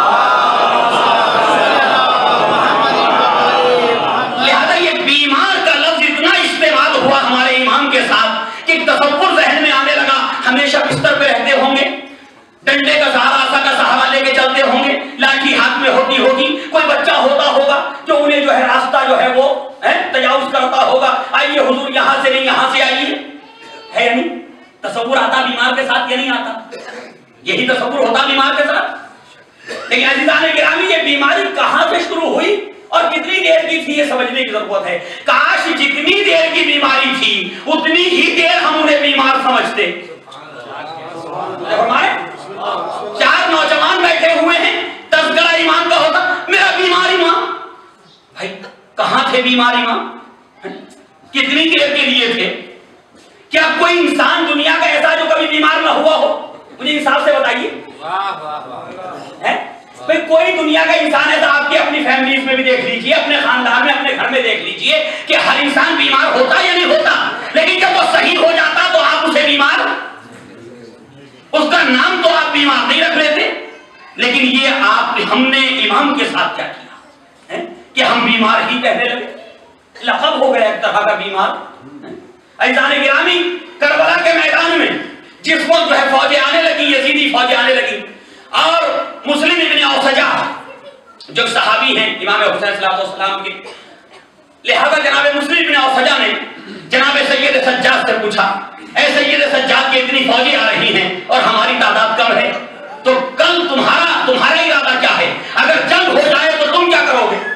لہذا یہ بیمار کا لفظ اتنا استعمال ہوا ہمارے امام کے ساتھ کہ تصور ذہن میں آنے لگا ہمیشہ بستر پہ رہتے ہوں گے، ڈنڈے کا سہارا، آسا کا سہارا لے کے چلتے ہوں گے، لاٹھی ہاتھ میں ہوتی ہوگی، کوئی بچہ ہوتا ہوگا جو انہیں جو ہے راستہ جو ہے وہ تجاوز کرتا ہوگا، آئیے حضور یہاں سے نہیں یہاں سے آئیے، ہے یا نہیں؟ تصور آتا بیمار کے ساتھ یا نہیں آتا؟ یہی تصور ہوتا بیمار کے ساتھ. لیکن عزیزان گرامی یہ بیماری کہاں سے شروع ہوئی اور کتنی دیر کی تھی یہ سمجھنے کی ضرورت ہے. کاش جتنی دیر کی بیماری تھی اتنی ہی دیر ہم انہیں بیمار سمجھتے. ہمارے چار نوجوان بیٹھے ہوئے ہیں، تذکرہ ایمان کا ہوتا، میرا بیمار امام. بھائی کہاں تھے بیمار امام؟ کتنی دیر کے لیے تھے؟ کیا کوئی انسان دنیا کا ایسا جو کبھی بیمار نہ ہوا ہو؟ مجھے انصاف سے بتائیے. بھائی کوئی دنیا کا انسان ایسا آپ کی اپنی فیملیز میں بھی دیکھ لیجئے، اپنے خاندان میں، اپنے گھر میں دیکھ لیجئے کہ ہر انسان بیمار ہوتا یا نہیں ہوتا، لیکن جب وہ صحیح ہو جاتا تو آپ اسے بیمار، اس کا نام تو آپ بیمار نہیں رکھ لیتے. لیکن لیکن یہ آپ ہم نے امام کے ساتھ کیا کیا ہے کہ ہم بیمار ہی کہنے لگے، لقب ہو گیا ایک طرح کا بیمار۔ عزیزان گرامی، کربلا کے میدان میں جس وقت جو ہے فوجیں آنے لگی، یزیدی فوجیں آنے لگی، اور مسلم ابن اوسجہ جو صحابی ہیں امام حسین صلی اللہ علیہ وسلم کے، لہذا جناب مسلم ابن اوسجہ نے جناب سید سجاد سے پوچھا، اے سید سجاد کی اتنی فوجیں آ رہی ہیں اور ہماری تعداد کم ہے، تو کل تمہارا تمہارا ارادہ کیا ہے؟ اگر جنگ ہو جائے تو تم کیا کرو گے؟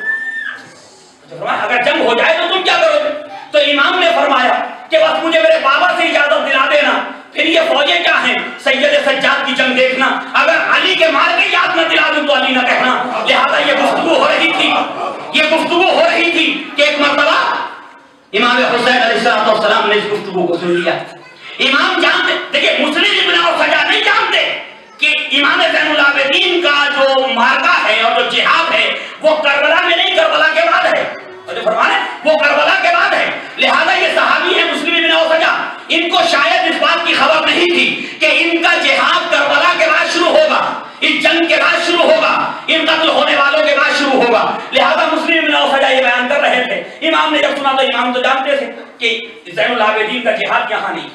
اگر جنگ ہو جائے تو تم کیا کرو گے؟ تو امام نے فرمایا کہ بس مجھے میرے بابا سے اجازت دلا دینا، پھر یہ فوجیں کیا ہیں؟ سید سجاد کی جنگ دیکھنا، اگر علی کے مار کے یاد نہ دلا دوں تو علی نہ کہنا۔ لہذا یہ گفتگو ہو رہی تھی یہ گفتگو ہو رہی تھی کہ ایک مرتبہ امام حسین علیہ السلام نے اس گفتگو کو سن لیا۔ امام جانتے، دیکھیں مسلم ابن اوسجہ نہیں جانتے کہ امام زین العابدین کا جو مارکہ ہے اور جو جہاد ہے وہ کربلا میں نہیں، کربلا کے بعد ہے، اور جو فرمانے وہ کربلا کے بعد ہے۔ لہذا یہ صحابی ہے مسلم ابن اوسجہ، ان کو شاید اس بات کی خبر نہیں تھی کہ ان کا جہاد کربلا کے بعد شروع ہوگا، اس جنگ کے بعد شروع ہوگا، ان قتل ہونے والوں کے بعد شروع ہوگا۔ لہذا مسلم ابن اوسجہ یہ بیان کر رہے تھے، امام نے جب سنا تو امام تو جانتے تھے کہ زین العابدین کا جہاد یہاں نہیں،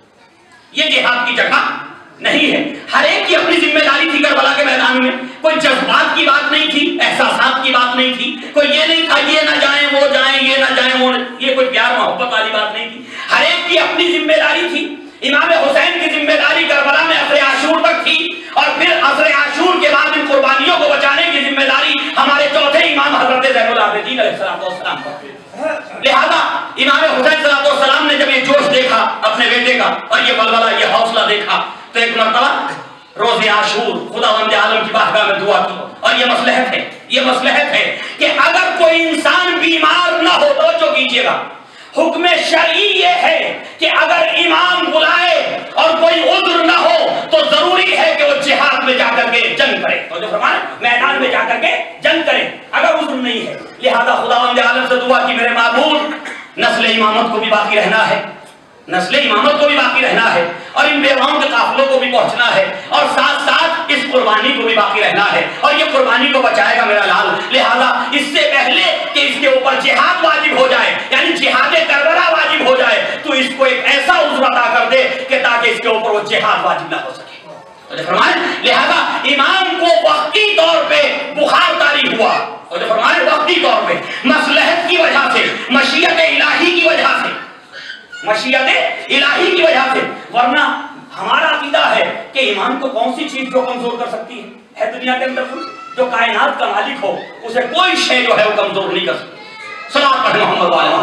یہ جہاد کی جگہ نہیں ہے۔ ہر ایک کی اپنی ذمہ داری تھی کربلا کے میدان میں، کوئی جذبات کی بات نہیں تھی، احساسات کی بات نہیں تھی، کوئی یہ نہیں تھا یہ نہ جائیں وہ جائیں، یہ نہ جائیں وہ، یہ کوئی پیار محبت والی بات نہیں تھی۔ ہر ایک کی اپنی ذمہ داری تھی۔ امام حسین کی ذمہ داری کربلا میں عصر عاشور تک تھی، اور پھر عصر عاشور کے بعد ان قربانیوں کو بچانے کی ذمہ داری ہمارے چوتھے امام حضرت زین العابدین علیہ السلام پر۔ لہذا امام حسین صلی اللہ علیہ وسلم نے جب یہ جوش دیکھا اپنے بیٹے کا اور یہ بلبلہ یہ حوصلہ دیکھا تو ایک مرتبہ روز عاشور خداوند عالم کی بارگاہ میں دعا کی، اور یہ مصلحت ہے یہ مصلحت ہے کہ اگر کوئی انسان بیمار نہ ہو، توجہ کیجیے گا، حکم شرعی یہ ہے کہ اگر امام بلائے اور کوئی عذر نہ ہو تو ضروری ہے کہ وہ جہاد میں جا کر کے جنگ کرے، تو جو فرمایا میدان میں جا کر کے جنگ کرے اگر عذر نہیں ہے۔ لہذا خداوند عالم سے دعا کی، میرے معبود نسل امامت کو بھی باقی رہنا ہے، نسل امامت کو بھی باقی رہنا ہے، اور ان بیواؤں کے قافلوں کو بھی پہنچنا ہے، اور ساتھ ساتھ اس قربانی کو بھی باقی رہنا ہے، اور یہ قربانی کو بچائے گا میرا لال۔ لہذا اس سے پہلے کہ اس کے اوپر جہاد واجب ہو جائے، یعنی جہاد کربلا واجب ہو جائے، تو اس کو ایک ایسا عذر عطا کر دے کہ تاکہ اس کے اوپر وہ جہاد واجب نہ ہو سکے۔ تو فرمائے لہذا امام کو وقتی طور پہ بخار طاری ہوا، اور جو فرمائے وقتی طور پہ مصلحت کی وجہ سے، مشیت الہی کی وجہ سے، مشیت الہی کی وجہ سے، ورنہ ہمارا عقیدہ ہے کہ امام کو کون سی چیز جو کمزور کر سکتی ہے ہے دنیا کے اندر؟ جو کائنات کا مالک ہو اسے کوئی شے جو ہے وہ کمزور نہیں کر سکتی۔ صلوات پڑھیں محمد والے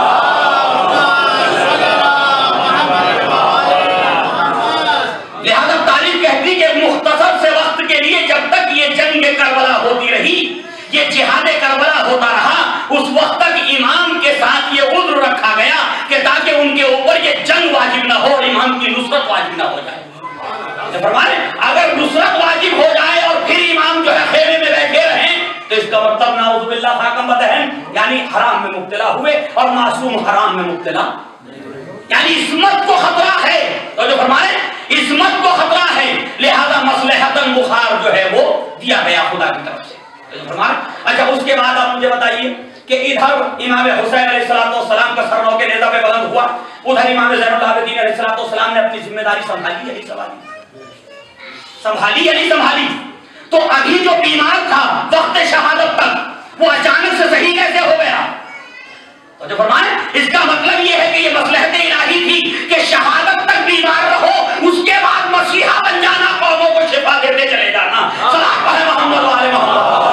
لہذا تاریخ کہتی کہ مختصر سے وقت کے لیے جب تک یہ جنگ کربلا ہوتی رہی، یہ جہاد کربلا ہوتا رہا، اس وقت تک امام کے ساتھ یہ عذر رکھا گیا کہ تاکہ ان کے اوپر یہ جنگ واجب نہ ہو اور امام کی نصرت واجب نہ ہو جائے۔ فرمائے اگر نصرت واجب ہو جائے اور پھر امام جو ہے خیمے میں بیٹھے رہیں تو اس کا مطلب نعوذ باللہ حاکم بدہن، یعنی حرام میں مبتلا ہوئے، اور معصوم حرام میں مبتلا، یعنی عصمت کو خطرہ ہے، تو جو فرمائے عصمت کو خطرہ ہے، لہذا مصلحتاً بخار جو ہے وہ دیا گیا خدا کی طرف سے۔ اچھا اس کے بعد آپ مجھے بتائیے کہ ادھر امام حسین علیہ السلام کا سر نو کے نیزہ پہ بلند ہوا، ادھر امام زین العابدین علیہ السلام نے اپنی ذمہ داری سنبھالی یا نہیں سنبھالی؟ سنبھالی یا نہیں سنبھالی؟ تو ابھی جو بیمار تھا وقت شہادت تک، وہ اچانک سے صحیح کیسے ہو گیا؟ تو جو فرمائے اس کا مطلب یہ ہے کہ یہ مصلحت الہی تھی کہ شہادت تک بیمار رہو، اس کے بعد مسیحا بن جانا، قوموں کو شفا دیتے چلے جانا۔ صلوات پڑھیں محمد وآل محمد۔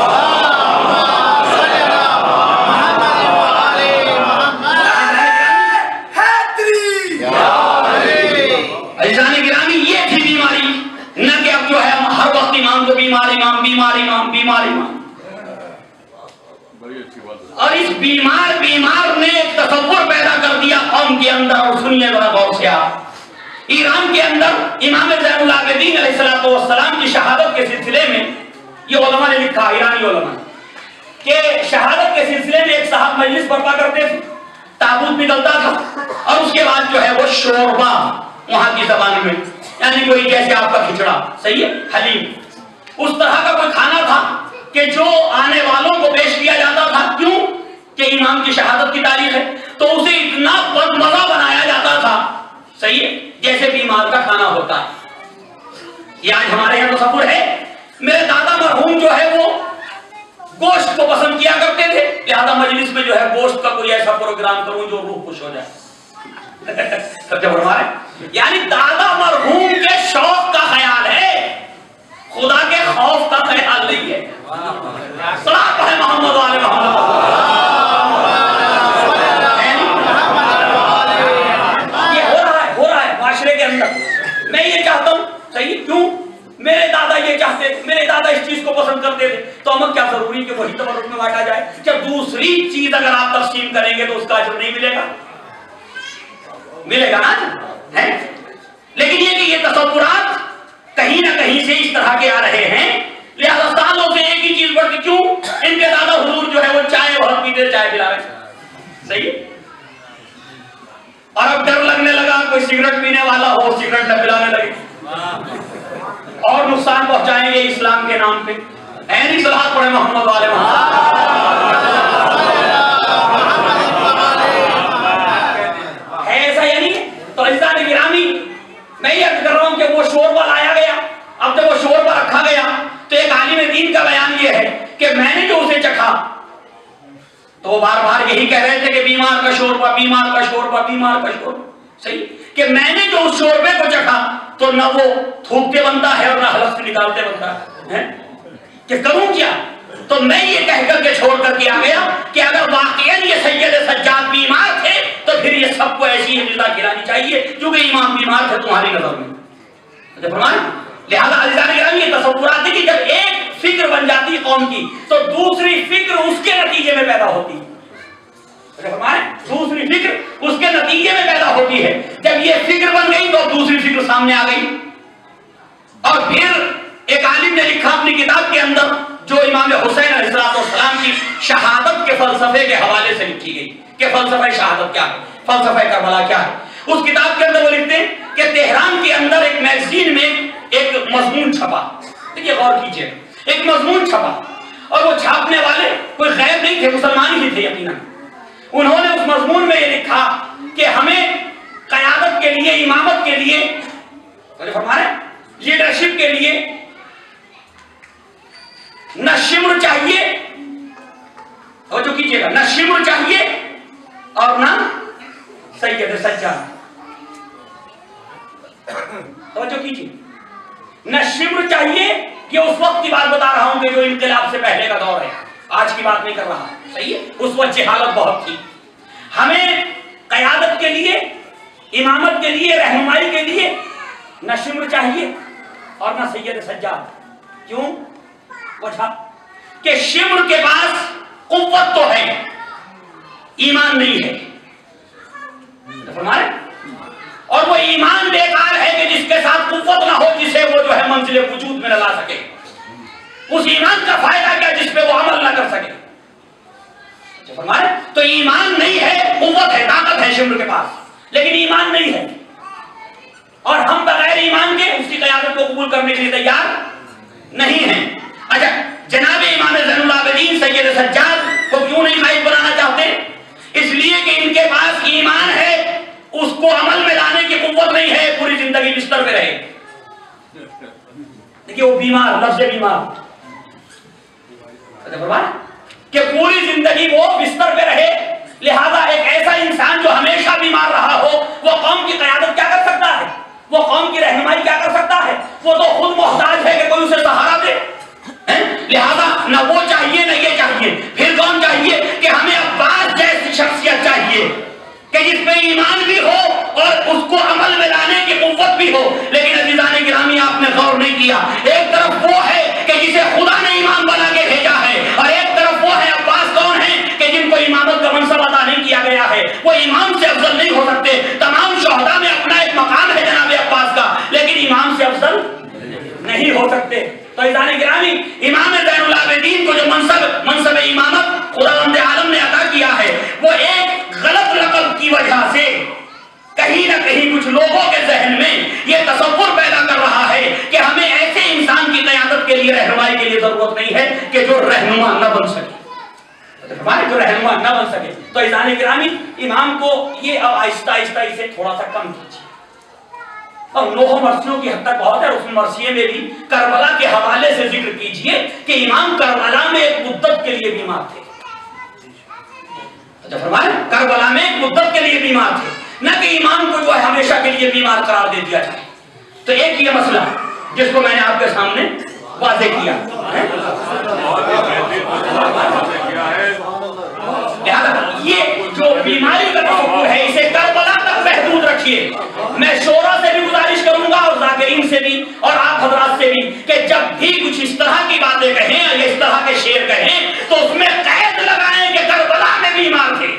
یہ تھی بیماری، نہ کہ اب جو ہے ہر وقت امام کو بیمار امام بیمار امام بیمار امام۔ اور اس بیمار بیمار نے ایک تصور پیدا کر دیا قوم کے اندر، اور سنیے ذرا غور سے آپ، ایران کے اندر امام زین العابدین علیہ السلام کی شہادت کے سلسلے میں یہ علماء نے لکھا، ایرانی علماء، کہ شہادت کے سلسلے میں ایک صاحب مجلس برپا کرتے تھے، تابوت نکلتا تھا، اور اس کے بعد جو ہے وہ شوربا وہاں کی زبان میں، یعنی کوئی جیسے آپ کا کھچڑا، صحیح ہے، حلیم، اس طرح کا کوئی کھانا تھا کہ جو آنے والوں کو پیش کیا جاتا تھا، کیوں کہ امام کی شہادت کی تاریخ ہے، تو اسے اتنا مزہ بنایا جاتا تھا، صحیح ہے، جیسے بیمار کا کھانا ہوتا ہے۔ یہ آج ہمارے یہاں تصور ہے۔ میرے دادا مرحوم جو ہے وہ گوشت کو پسند کیا کرتے تھے، لہذا مجلس میں جو ہے گوشت کا کوئی ایسا پروگرام کروں جو روح خوش ہو جائے۔ یعنی دادا مرحوم کے شوق کا خیال ہے، خدا کے خوف کا خیال نہیں ہے۔ صلاۃ ہے محمد والے محمد۔ یہ ہو رہا ہے ہو رہا ہے معاشرے کے اندر۔ میں یہ چاہتا ہوں، صحیح، کیوں میرے دادا یہ چاہتے تھے، میرے دادا اس چیز کو پسند کرتے تھے، تو ہمیں کیا ضروری کہ وہی تبرک میں بانٹا جائے؟ جب دوسری چیز اگر آپ تقسیم کریں گے تو اس کا اجر نہیں ملے گا؟ ملے گا نا ہے؟ لیکن یہ کہ یہ تصورات کہیں نہ کہیں سے اس طرح کے آ رہے ہیں، لہذا سالوں سے ایک ہی چیز بڑھتی، کیوں ان کے دادا حضور جو ہے وہ چائے بہت پیتے، چائے پلا رہے، صحیح، اور اب ڈر لگنے لگا کوئی سگریٹ پینے والا ہو سگریٹ نہ پلانے لگے اور نقصان پہنچائیں گے اسلام کے نام پہ۔ اینی صلاحات پڑھے محمد والے محمد۔ ہے ایسا یا نہیں؟ تو عزیزان گرامی، میں یہ عرض کر رہا ہوں کہ وہ شوربہ لایا گیا، اب جب وہ شوربہ رکھا گیا تو ایک عالم دین کا بیان یہ ہے کہ میں نے جو اسے چکھا تو وہ بار بار یہی کہہ رہے تھے کہ بیمار کا شوربہ، بیمار کا شوربہ، بیمار کا شوربہ، صحیح، کہ میں نے جو اس شوربے کو چکھا تو نہ وہ تھوکتے بنتا ہے اور نہ حلق سے نکالتے بنتا ہے، کہ کروں کیا؟ تو میں یہ کہہ کر کے چھوڑ کر کے آ گیا کہ اگر واقعاً یہ سید سجاد بیمار تھے تو پھر یہ سب کو ایسی ہی غذا کھلانی چاہیے کیونکہ امام بیمار تھے تمہاری نظر میں۔ لہذا عزیزان گرامی یہ تصورات کہ جب ایک فکر بن جاتی قوم کی تو دوسری فکر اس کے نتیجے میں پیدا ہوتی ہے، دوسری فکر اس کے نتیجے میں پیدا ہوتی ہے۔ جب یہ فکر بن گئی تو دوسری فکر سامنے آ گئی، اور پھر ایک عالم نے لکھا اپنی کتاب کے اندر جو امام حسین علیہ السلام کی شہادت کے فلسفے کے حوالے سے لکھی گئی کہ فلسفہ شہادت کیا ہے، فلسفہ کربلا کیا ہے۔ اس کتاب کے اندر وہ لکھتے ہیں کہ تہران کے اندر ایک میگزین میں ایک مضمون چھپا، دیکھیے غور کیجئے، ایک مضمون چھپا اور وہ چھاپنے والے کوئی غیر نہیں تھے، مسلمان ہی تھے یقیناً۔ انہوں نے اس مضمون میں یہ لکھا کہ ہمیں قیادت کے لیے، امامت کے لیے، لیڈرشپ کے لیے نہ شمر چاہیے، توجہ کیجئے گا، نہ شمر چاہیے اور نہ سید سجاد، توجہ کیجئے، نہ شمر چاہیے، کہ اس وقت کی بات بتا رہا ہوں کہ جو انقلاب سے پہلے کا دور ہے، آج کی بات نہیں کر رہا، صحیح ہے، اس وقت جہالت بہت تھی۔ ہمیں قیادت کے لیے، امامت کے لیے، رہنمائی کے لیے نہ شمر چاہیے اور نہ سید سجاد۔ کیوں؟ وجہ کہ شمر کے پاس قوت تو ہے، ایمان نہیں ہے، فرمائے، اور وہ ایمان بیکار ہے کہ جس کے ساتھ قوت نہ ہو، جسے وہ جو ہے منزل وجود میں نہ لا سکے۔ اس ایمان کا فائدہ کیا جس پہ وہ عمل نہ کر سکے؟ فرمائے تو ایمان نہیں ہے، قوت ہے، طاقت ہے شمر کے پاس، لیکن ایمان نہیں ہے، اور ہم بغیر ایمان کے اس کی قیادت کو قبول کرنے کے لیے تیار نہیں ہیں۔ اچھا، جناب امام زین العابدین سید سجاد کو کیوں نہیں قائد بنانا چاہتے؟ اس لیے کہ ان کے پاس ایمان ہے، اس کو عمل میں لانے کی قوت نہیں ہے، پوری زندگی بستر پہ رہے۔ دیکھیے وہ بیمار، لفظ بیمار کہ پوری زندگی وہ بستر پہ رہے، لہذا ایک ایسا انسان جو ہمیشہ بیمار رہا ہو وہ قوم کی قیادت کیا کر سکتا ہے؟ وہ قوم کی رہنمائی کیا کر سکتا ہے؟ وہ تو خود محتاج ہے کہ کوئی اسے سہارا دے، لہذا نہ وہ چاہیے نہ یہ چاہیے۔ پھر کون چاہیے؟ کہ ہمیں عباس جیسی شخصیت چاہیے کہ جس پہ ایمان بھی ہو اور اس کو عمل میں لانے کی قوت بھی ہو۔ لیکن عزیزان گرامی آپ نے غور نہیں کیا، ایک طرف وہ ہے کہ جسے خدا نے امام بنا کے بھیجا ہے، اور ایک طرف وہ ہے عباس کون ہے کہ جن کو امامت کا منصب عطا نہیں کیا گیا ہے۔ وہ امام سے افضل نہیں ہو سکتے، تمام شہداء میں اپنا ایک مقام ہے جناب عباس کا، لیکن امام سے افضل نہیں ہو سکتے۔ تو عزیزان گرامی، امام زین العابدین کو ہمارے جو رہنما نہ بن سکے. تو عزیزان گرامی امام کو یہ اب آہستہ آہستہ اسے تھوڑا سا کم کیجیے. اور نوح مرثیوں کی حد تک بہت ہے. اس مرثیے میں بھی کربلا کے حوالے سے ذکر کیجئے کہ امام کربلا میں ایک مدت کے لیے بیمار تھے. اچھا فرمائیں کربلا میں ایک مدت کے لیے بیمار تھے, نہ کہ امام کو جو ہے ہمیشہ کے لیے بیمار قرار دے دیا جائے. تو ایک یہ مسئلہ جس کو میں نے آپ کے سامنے واضح کیا. یہ جو بیماری کا تصور ہے اسے کربلا تک محدود رکھیے. میں شورا سے بھی گزارش کروں گا اور ذاکرین سے بھی اور آپ حضرات سے بھی کہ جب بھی کچھ اس طرح کی باتیں کہیں یا اس طرح کے شعر کہیں تو اس میں قید لگائیں کہ کربلا میں بیمار تھے,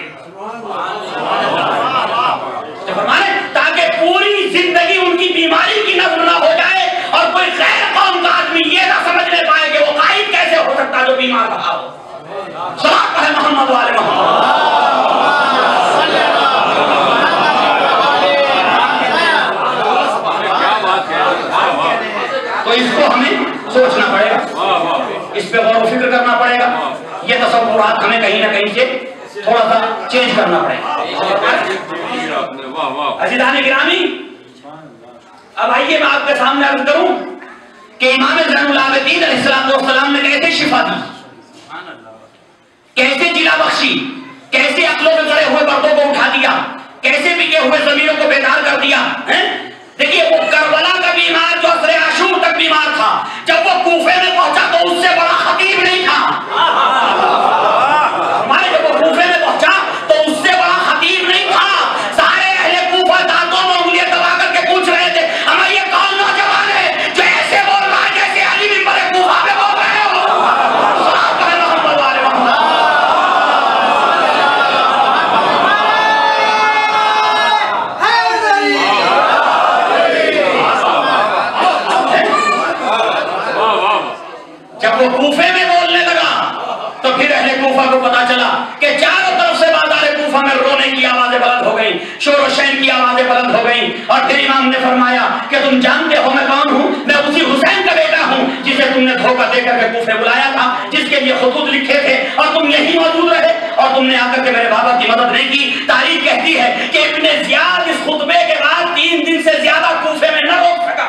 تاکہ پوری زندگی ان کی بیماری کی نظم نہ ہو جائے اور کوئی غیر قوم کا آدمی یہ نہ سمجھنے پائے کہ وہ قائد کیسے ہو سکتا جو بیمار رہا ہو. صلوات پڑھے محمد والے محمد. تو اس کو ہمیں سوچنا پڑے گا, اس پہ غور و فکر کرنا پڑے گا. یہ تصورات ہمیں کہیں نہ کہیں سے تھوڑا سا چینج کرنا پڑے گا. عزیزان گرامی اب آئیے میں آپ کے سامنے عرض کروں کہ امام زین العابدین علیہ السلام نے کیسے شفا دی, کیسے جلا بخشی, کیسے عقلوں میں گڑے ہوئے مردوں کو اٹھا دیا, کیسے بکے ہوئے ضمیروں کو بیدار کر دیا. دیکھیے وہ کربلا کا بیمار جو عصر عاشور تک بیمار تھا, جب وہ کوفے میں پہنچا تو اس سے بڑا خطیب نہیں تھا. ہمارے جب وہ کوفے میں پہنچا تو اس سے بڑا خطیب نہیں تھا. سارے اہل کوفہ دانتوں میں انگلیاں دبا کر کے پوچھ رہے تھے ہمیں یہ کون نوجوان ہے جو ایسے بول رہا ہے جیسے علی منبر کوفہ میں بول رہے ہو. جب وہ کوفے میں بولنے لگا تو پھر اہل کوفہ کو پتا چلا کہ چاروں طرف سے بازار کوفہ میں رونے کی آوازیں بلند ہو گئیں, شور و شین کی آوازیں بلند ہو گئیں. اور پھر امام نے فرمایا کہ تم جانتے ہو میں کون ہوں, میں اسی حسین کا بیٹا ہوں جسے تم نے دھوکہ دے کر کے کوفے بلایا تھا, جس کے لیے خطوط لکھے تھے اور تم یہی موجود رہے اور تم نے آ کر کے میرے بابا کی مدد نہیں کی. تاریخ کہتی ہے کہ ابن زیاد اس خطبے کے بعد تین دن سے زیادہ کوفے میں نہ روک سکا.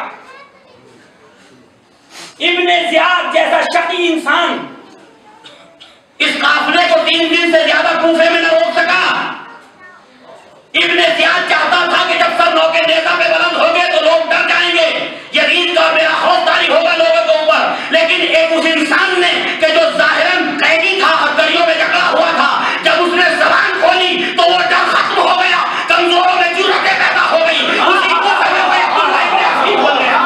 ابن زیاد جیسا شقی انسان اس قافلے کو تین دن سے زیادہ کوفے میں نہ روک سکا. ابن زیاد چاہتا تھا کہ جب سر نوکے نیزہ پہ بلند ہو گئے تو لوگ ڈر جائیں گے, یقین کا میرا خوف طاری ہوگا لوگوں کے اوپر. لیکن ایک اس انسان نے کہ جو ظاہراً قیدی تھا اور گلیوں میں جکڑا ہوا تھا, جب اس نے زبان کھولی تو وہ ڈر ختم ہو گیا, کمزوروں میں جرأتیں پیدا ہو گئی. اسی کو بول گیا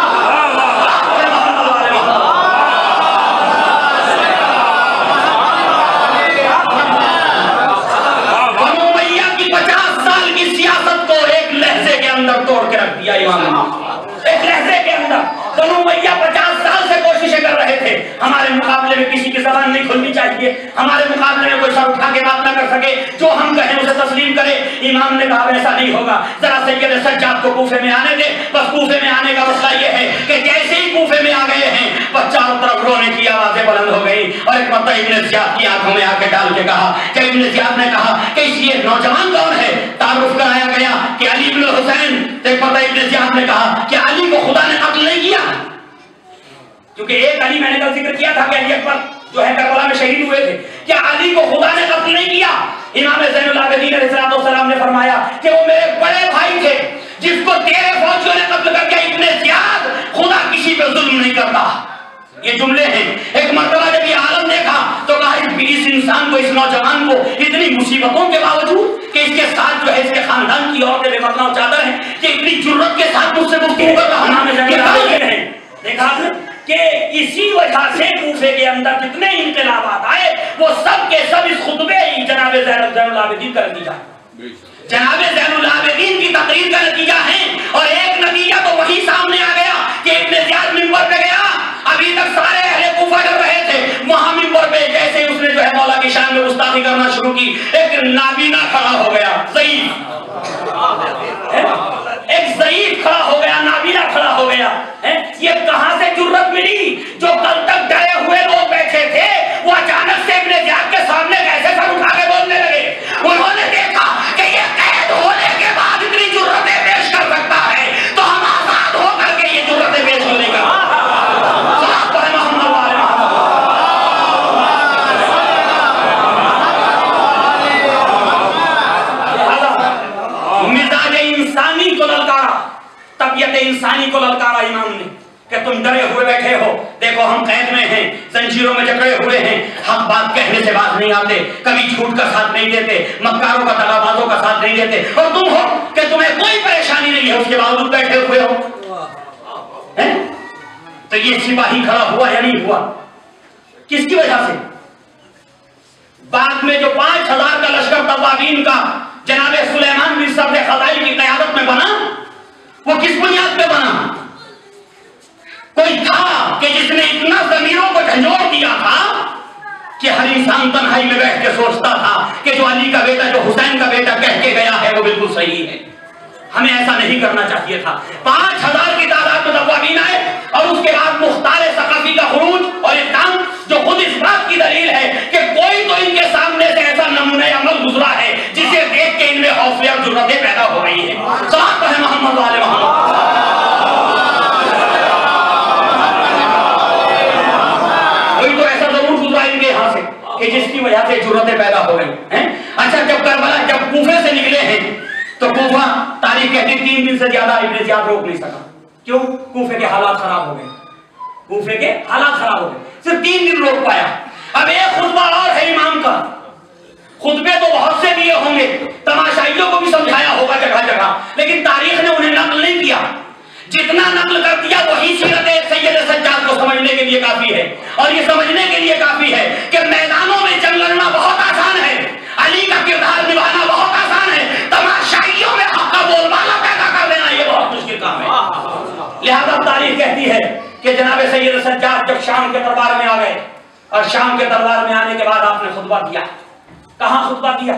توڑ کے رکھ دیا امام نے ایک لہجے کے اندر. بنو امیہ پچاس سال سے کوششیں کر رہے تھے ہمارے مقابلے میں کسی کی زبان نہیں کھلنی چاہیے, ہمارے مقابلے میں کوئی سر اٹھا کے بات نہ کر سکے, جو ہم کہیں اسے تسلیم کرے. امام نے کہا ایسا نہیں ہوگا, ذرا سید سجاد کو کوفے میں آنے دے. بس کوفے میں آنے کا مسئلہ یہ ہے کہ جیسے ہی کوفے میں آ گئے ہیں بس چاروں طرف رونے کی آوازیں بلند ہو گئی. اور ایک مرتبہ ابن زیاد کی آنکھوں میں آ کے ڈال کے کہا کہ ابن زیاد نے کہا کہ یہ نوجوان کون ہے. تعارف کرایا گیا کہ علی بن حسین. ایک مرتبہ ابن زیاد نے کہا کہ علی کو خدا نے قتل نہیں کیا, کیونکہ ایک علی میں نے کل ذکر کیا تھا کہ علی اکبر جو ہے کربلا میں شہید ہوئے تھے, کیا علی کو خدا نے قتل نہیں کیا. امام زین العابدین علیہ السلام نے فرمایا کہ وہ میرے بڑے بھائی تھے جس کو تیرے فوجیوں نے قتل کر کے. ابن زیاد خدا کسی پہ ظلم نہیں کرتا. یہ جملے ہیں. ایک مرتبہ جب یہ عالم دیکھا تو کہا اس انسان کو, اس نوجوان کو اتنی مصیبتوں کے باوجود کہ اس کے ساتھ جو ہے اس کے خاندان کی عورتیں بے پردہ و چادر ہیں, کہ اتنی جرت کے ساتھ مجھ سے گفتگو کر رہا ہے. دیکھا کہ اسی وجہ سے کوفے کے اندر جتنے انقلابات آئے وہ سب کے سب اس خطبے ہی جناب زین العابدین کا نتیجہ ہے, جناب زین العابدین کی تقریر کا نتیجہ ہے. اور ایک نتیجہ تو وہی سامنے آ گیا کہ ابن زیاد منبر پہ گیا. ابھی تک سارے اہل کوفہ کر رہے تھے, وہاں منبر پہ جیسے اس نے جو ہے مولا کی شان میں گستاخی کرنا شروع کی, ایک نابینا کھڑا ہو گیا, ضعیف, ایک ضعیف کھڑا ہو گیا, نابینا کھڑا ہو گیا. یہ کہاں سے جرت ملی؟ جو کل تک ڈرے ہوئے لوگ بیٹھے تھے وہ اچانک سے ابن زیاد کے سامنے کیسے سر اٹھا जंजीरों में जकड़े हुए हैं, हक बात कहने से बात नहीं आते, कभी झूठ का साथ नहीं देते, मक्कारों का दगाबाजों का साथ नहीं देते, और तुम हो कि तुम्हें कोई परेशानी नहीं है, उसके बावजूद बैठे हुए हो। है? तो ये सिपाही खड़ा हुआ या नहीं हुआ? किसकी वजह से? बाद में जो पांच हजार का लश्कर तवाबीन का जनाबे सुलेमान बिन सर्द खज़ाई की क़यादत में बना, वो किस बुनियाद पे बना? कोई था कि जिसने इतना ज़मीरों को झंझोड़ दिया था कि हर इंसान तन्हाई में बैठ के सोचता था कि जो अली का बेटा, जो हुसैन का बेटा कह के गया है वो बिल्कुल सही है। हमें ऐसा नहीं करना चाहिए था। पांच हजार की तादाद में तवाबीन आए और उसके बाद मुख्तार सकाफी का खुरूज और इक़दाम, जो खुद इस बात की दलील है कि कोई तो इनके सामने से ऐसा नमूने अमल गुजरा है जिसे देख के इनमें हौसले और जुर्रतें पैदा हो रही है। सलात पढ़े मोहम्मद वाले मोहम्मद। कोई तो ऐसा जरूर गुजरा इनके यहाँ से कि जिसकी वजह से जुर्रतें पैदा हो गई हैं। अच्छा, जब करबला, जब कूफे से निकले हैं तो कूफा, तारीख कहती तीन दिन से ज्यादा इब्न ज़ियाद रोक नहीं सका। क्यों? कूफे के हालात खराब हो गए, कूफे के हालात खराब हो गए, सिर्फ तीन दिन रोक पाया। अब एक खुतबा और है इमाम का, खुतबे तो बहुत से दिए होंगे, तमाशाइयों को भी समझाया होगा जगह जगह, लेकिन तारीख ने उन्हें नकल नहीं किया। जितना नकल कर दिया वही सीरत सैयद सज्जाद को समझने के लिए काफी है, और ये समझने के लिए काफी है कि मैदानों में जंग लड़ना बहुत आसान है, अली का किरदार निभाना बहुत आसान है, तमाशाइयों में हक का बोलबाला पैदा कर देना ये बहुत मुश्किल काम है। लिहाजा तारीख कहती है कि जनाब सैयद सज्जाद जब शाम के दरबार में आ गए, और शाम के दरबार में आने के बाद आपने खुतबा दिया। कहां खुतबा दिया?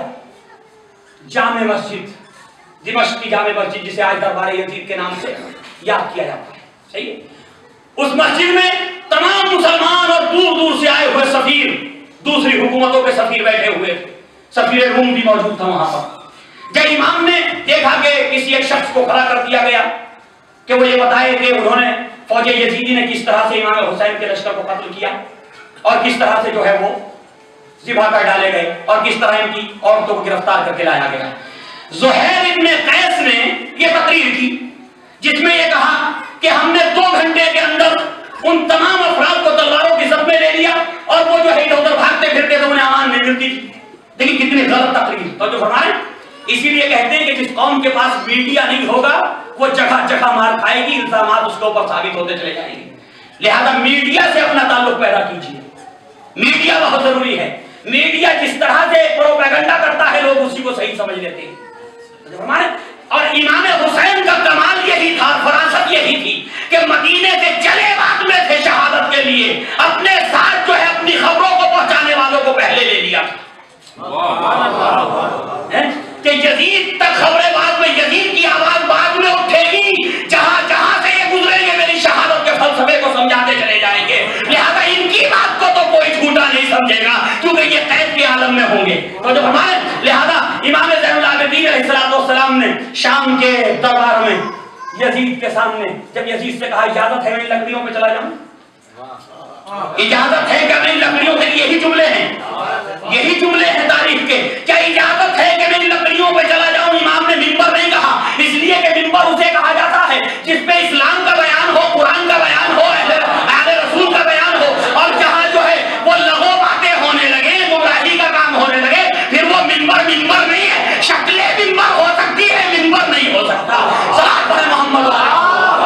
जामे मस्जिद, दिमश्क की जामे मस्जिद, जिसे आज दरबार यजीद के नाम से याद किया जाता है। सही है? उस मस्जिद में तमाम मुसलमान और दूर दूर से आए हुए सफीर, दूसरी हुकूमतों के सफीर बैठे हुए थे, सफीर रूम भी मौजूद था वहां पर। जब इमाम ने देखा कि किसी एक शख्स को खड़ा कर दिया गया कि वो ये बताए कि उन्होंने फौज यजीदी ने किस तरह से इमाम हुसैन के लश्कर को कत्ल किया और किस तरह से जो है वो ज़िबा कर डाले गए और किस तरह इनकी औरतों को गिरफ्तार करके लाया गया। ज़ुहैर इब्न कैस ने यह तकरीर की जिसमें यह कहा कि हमने दो घंटे के अंदर उन तमाम अफराद को तलवारों की जद में ले लिया और वो जो है इधर उधर भागते फिरते थे, उन्हें अमान नहीं मिलती थी। देखिए कितनी गलत तकरीर। तो जो फरमाए, इसीलिए कहते हैं कि जिस कौम के पास मीडिया नहीं होगा वो जगह जगह मार खाएगी, इल्जामात उसके ऊपर साबित होते चले जाएंगे। लिहाजा मीडिया से अपना ताल्लुक पैदा कीजिए, मीडिया बहुत जरूरी है। मीडिया जिस तरह से प्रोपेगेंडा करता है लोग उसी को सही समझ लेते हैं। हमारे और इमाम हुसैन का कमाल यही था, फरासत यही थी कि मदीने से चले बाद में थे शहादत के लिए, अपने साथ जो है अपनी खबरों को पहुंचाने वालों को पहले ले लिया कि यजीद तक खबरें बाद में, यजीद की आवाज बाद में उठेगी, जहां जहां से ये गुजरेंगे मेरी शहादत के फलसफे को समझाते चले जाएंगे। लिहाजा इनकी बात को तो कोई झूठा नहीं समझेगा क्योंकि ये कैद के आलम में होंगे। तो जो हमारे लिहाजा इमाम ज़ैनुल आबिदीन अलैहिस्सलाम ने शाम के दरबार में यजीद के सामने जब यजीद से कहा इजाजत है मैं लकड़ियों पे चला जाऊं, इजाजत है क्या मेरी लकड़ियों के? यही जुमले हैं, यही जुमले हैं तारीख के। क्या इजाजत है कि मेरी लकड़ियों पे चला जाऊं? इमाम ने मिंबर नहीं कहा, इसलिए कि मिंबर उसे कहा जाता है जिसपे इस्लाम का बयान हो, कुरान का बयान हो, अहले रसूल का बयान हो, और जहां जो है वो लगो बातें होने लगे, गुमराही का काम होने लगे, फिर वो मिंबर मिंबर नहीं है। शक्लें मिंबर हो सकती है, मिंबर नहीं हो सकता। सलात पढ़े मोहम्मद वाले।